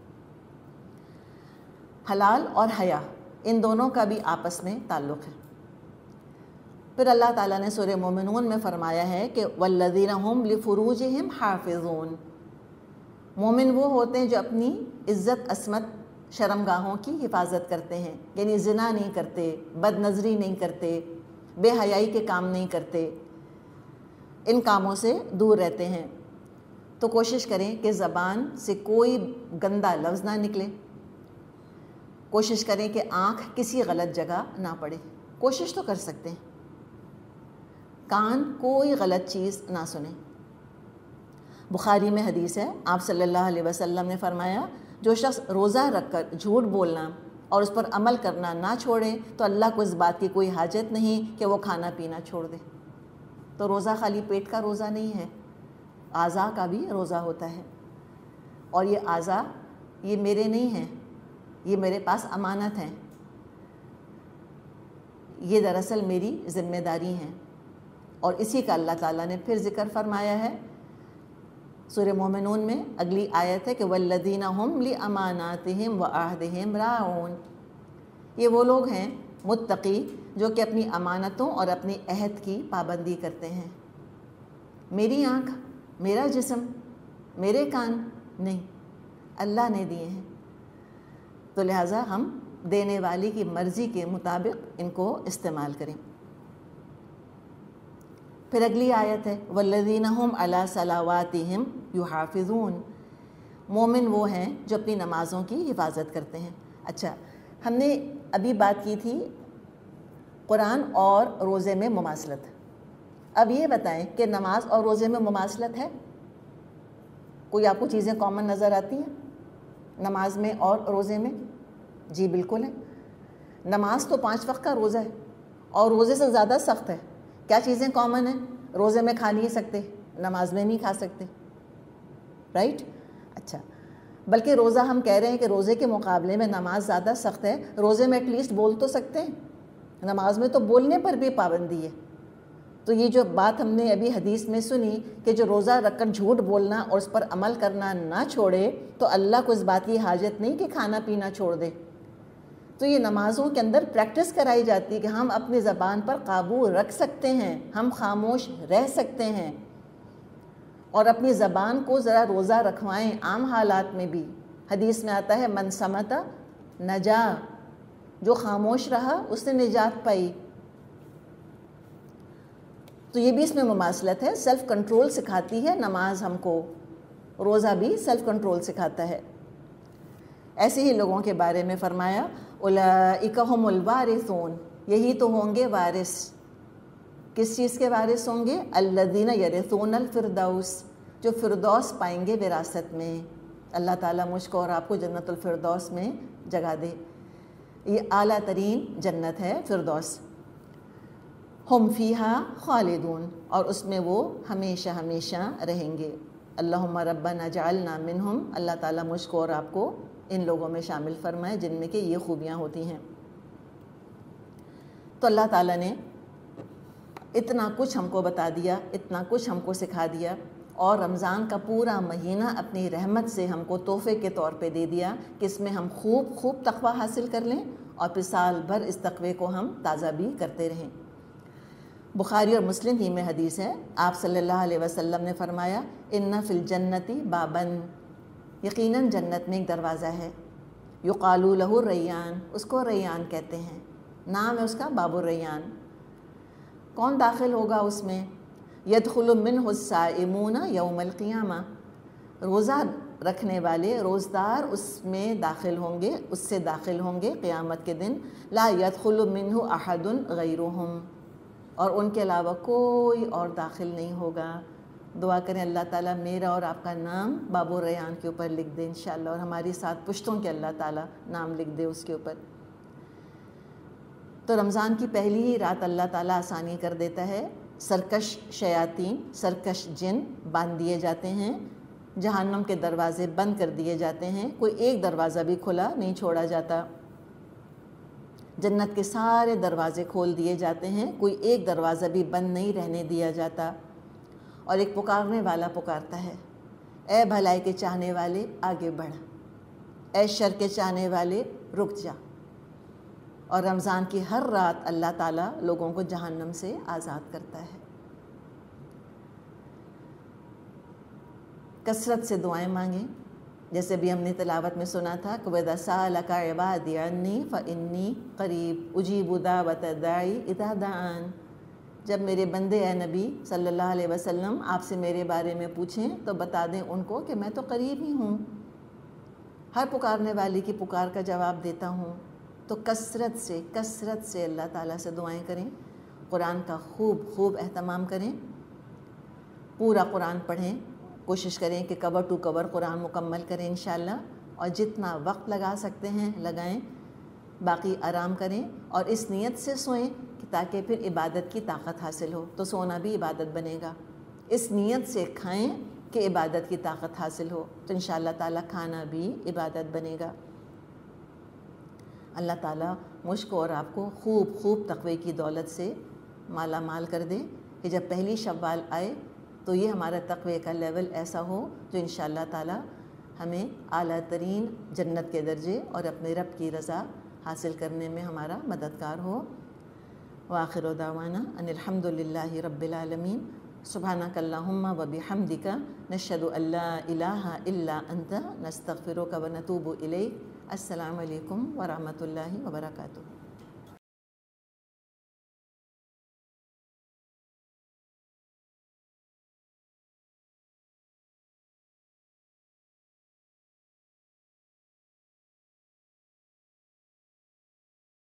حلال اور حیا ان دونوں کا بھی آپس میں تعلق ہے۔ پھر اللہ تعالیٰ نے سورہ مومنون میں فرمایا ہے کہ والذین هم لفروجہم حافظون، مومن وہ ہوتے ہیں جو اپنی عزت عصمت شرمگاہوں کی حفاظت کرتے ہیں، یعنی زنا نہیں کرتے، بد نظری نہیں کرتے، بے حیائی کے کام نہیں کرتے، ان کاموں سے دور رہتے ہیں۔ تو کوشش کریں کہ زبان سے کوئی گندا لفظ نہ نکلے، کوشش کریں کہ آنکھ کسی غلط جگہ نہ پڑے، کوشش تو کر سکتے ہیں، کان کوئی غلط چیز نہ سنیں۔ بخاری میں حدیث ہے، آپ صلی اللہ علیہ وسلم نے فرمایا جو شخص روزہ رکھ کر جھوٹ بولنا اور اس پر عمل کرنا نہ چھوڑے تو اللہ کو اس بات کی کوئی حاجت نہیں کہ وہ کھانا پینا چھوڑ دے۔ تو روزہ خالی پیٹ کا روزہ نہیں ہے، اعضاء کا بھی روزہ ہوتا ہے، اور یہ اعضاء یہ میرے نہیں ہیں، یہ میرے پاس امانت ہیں، یہ دراصل میری ذمہ داری ہیں، اور اسی کا اللہ تعالیٰ نے پھر ذکر فرمایا ہے سورہ مومنون میں۔ اگلی آیت ہے کہ والذین هم لاماناتہم وعہدہم راعون، یہ وہ لوگ ہیں متقی جو کہ اپنی امانتوں اور اپنی عہد کی پابندی کرتے ہیں۔ میری آنکھ، میرا جسم، میرے کان نہیں، اللہ نے دیے ہیں، تو لہٰذا ہم دینے والی کی مرضی کے مطابق ان کو استعمال کریں۔ پھر اگلی آیت ہے والذین هم علی صلواتہم یحافظون، مومن وہ ہیں جو اپنی نمازوں کی حفاظت کرتے ہیں۔ اچھا، ہم نے ابھی بات کی تھی قرآن اور روزے میں مماثلت، اب یہ بتائیں کہ نماز اور روزے میں مماثلت ہے؟ کوئی آپ کو چیزیں کامن نظر آتی ہیں نماز میں اور روزے میں؟ جی بالکل ہے، نماز تو 5 وقت کا روزہ ہے اور روزے سے زیادہ سخت ہے۔ کیا چیزیں کامن ہیں؟ روزے میں کھا نہیں سکتے، نماز میں نہیں کھا سکتے، رائٹ؟ اچھا، بلکہ روزہ ہم کہہ رہے ہیں کہ روزے کے مقابلے میں نماز زیادہ سخت ہے، روزے میں ایٹ لیسٹ بول تو سکتے ہیں، نماز میں تو بولنے پر بھی پابندی ہے۔ تو یہ جو بات ہم نے ابھی حدیث میں سنی کہ جو روزہ رکھ کر جھوٹ بولنا اور اس پر عمل کرنا نہ چھوڑے تو اللہ کو اس بات کی حاجت نہیں کہ کھانا پینا چھوڑ دے۔ تو یہ نمازوں کے اندر پریکٹس کرائی جاتی ہے کہ ہم اپنی زبان پر قابو رکھ سکتے ہیں، ہم خاموش رہ سکتے ہیں، اور اپنی زبان کو ذرا روزہ رکھوائیں عام حالات میں بھی۔ حدیث میں آتا ہے من صمت نجا، جو خاموش رہا اس نے نجات پائی۔ تو یہ بھی اس میں مماثلت ہے، سیلف کنٹرول سکھاتی ہے نماز ہم کو، روزہ بھی سیلف کنٹرول سکھاتا ہے۔ ایسے ہی لوگوں کے بارے میں فرمایا اولئک ھم الوارثون، یہی تو ہوں گے وارث۔ کس چیز کے وارث ہوں گے؟ الذین یرثون الفردوس، جو فردوس پائیں گے وراثت میں۔ اللہ تعالیٰ مجھ کو اور آپ کو جنت الفردوس میں جگہ دے، یہ اعلیٰ ترین جنت ہے فردوس۔ ہم فیہا خالدون، اور اس میں وہ ہمیشہ ہمیشہ رہیں گے۔ اللہم ربنا جعلنا منہم، اللہ تعالیٰ مجھ کو اور آپ کو ان لوگوں میں شامل فرمائے جن میں کہ یہ خوبیاں ہوتی ہیں۔ تو اللہ تعالیٰ نے اتنا کچھ ہم کو بتا دیا، اتنا کچھ ہم کو سکھا دیا، اور رمضان کا پورا مہینہ اپنی رحمت سے ہم کو تحفے کے طور پہ دے دیا کہ اس میں ہم خوب تقویٰ حاصل کر لیں، اور پھر سال بھر اس تقوی کو ہم تازہ بھی کرتے رہیں۔ بخاری اور مسلم ہی میں حدیث ہے، آپ صلی اللہ علیہ وسلم نے فرمایا ان فی الجنت بابن، یقیناً جنت میں ایک دروازہ ہے، یقال لہ الریان، اس کو ریان کہتے ہیں، نام ہے اس کا باب الریان۔ کون داخل ہوگا اس میں؟ یدخل منہ الصائمون یوم القیامہ، روزہ رکھنے والے روزدار اس میں داخل ہوں گے، اس سے داخل ہوں گے قیامت کے دن۔ لا یدخل منہ احد غیرہم، اور ان کے علاوہ کوئی اور داخل نہیں ہوگا۔ دعا کریں اللہ تعالیٰ میرا اور آپ کا نام باب الریان کے اوپر لکھ دے انشاءاللہ، اور ہماری 7 پشتوں کے اللہ تعالیٰ نام لکھ دے اس کے اوپر۔ تو رمضان کی پہلی ہی رات اللہ تعالیٰ آسانی کر دیتا ہے، سرکش شیاطین، سرکش جن باندھ دیے جاتے ہیں، جہنم کے دروازے بند کر دیے جاتے ہیں، کوئی ایک دروازہ بھی کھلا نہیں چھوڑا جاتا۔ جنت کے سارے دروازے کھول دیے جاتے ہیں، کوئی ایک دروازہ بھی بند نہیں رہنے دیا جاتا، اور ایک پکارنے والا پکارتا ہے، اے بھلائی کے چاہنے والے آگے بڑھ، اے شر کے چاہنے والے رک جا۔ اور رمضان کی ہر رات اللہ تعالیٰ لوگوں کو جہنم سے آزاد کرتا ہے۔ کثرت سے دعائیں مانگیں، جیسے بھی ہم نے تلاوت میں سنا تھا کہ وَإِذَا سَأَلَكَ عِبَادِي عَنِّي فَإِنِّي قَرِيبٌ أُجِيبُ دَعْوَةَ الدَّاعِ إِذَا دَعَانِ۔ جب میرے بندے اے نبی صلی اللہ علیہ وسلم آپ سے میرے بارے میں پوچھیں تو بتا دیں ان کو کہ میں تو قریب ہی ہوں، ہر پکارنے والی کی پکار کا جواب دیتا ہوں۔ تو کثرت سے اللہ تعالیٰ سے دعائیں کریں، قرآن کا خوب اہتمام کریں، پورا قرآن پڑھیں، کوشش کریں کہ کور ٹو کور قرآن مکمل کریں انشاءاللہ، اور جتنا وقت لگا سکتے ہیں لگائیں، باقی آرام کریں، اور اس نیت سے سوئیں کہ تاکہ پھر عبادت کی طاقت حاصل ہو، تو سونا بھی عبادت بنے گا۔ اس نیت سے کھائیں کہ عبادت کی طاقت حاصل ہو، تو انشاءاللہ تعالیٰ کھانا بھی عبادت بنے گا۔ اللہ تعالیٰ مجھ کو اور آپ کو خوب تقوی کی دولت سے مالا مال کر دے کہ جب پہلی شوال آئے تو یہ ہمارا تقوی کا لیول ایسا ہو جو انشاءاللہ تعالیٰ ہمیں اعلیٰ ترین جنت کے درجے اور اپنے رب کی رضا حاصل کرنے میں ہمارا مددگار ہو۔ وآخر دعوانا ان الحمد للہ رب العالمین، سبحانک اللہم و بحمدک، نشہد ان لا الہ الا انت، نستغفرک و نتوب الیک۔ السلام علیکم ورحمۃ اللہ وبرکاتہ۔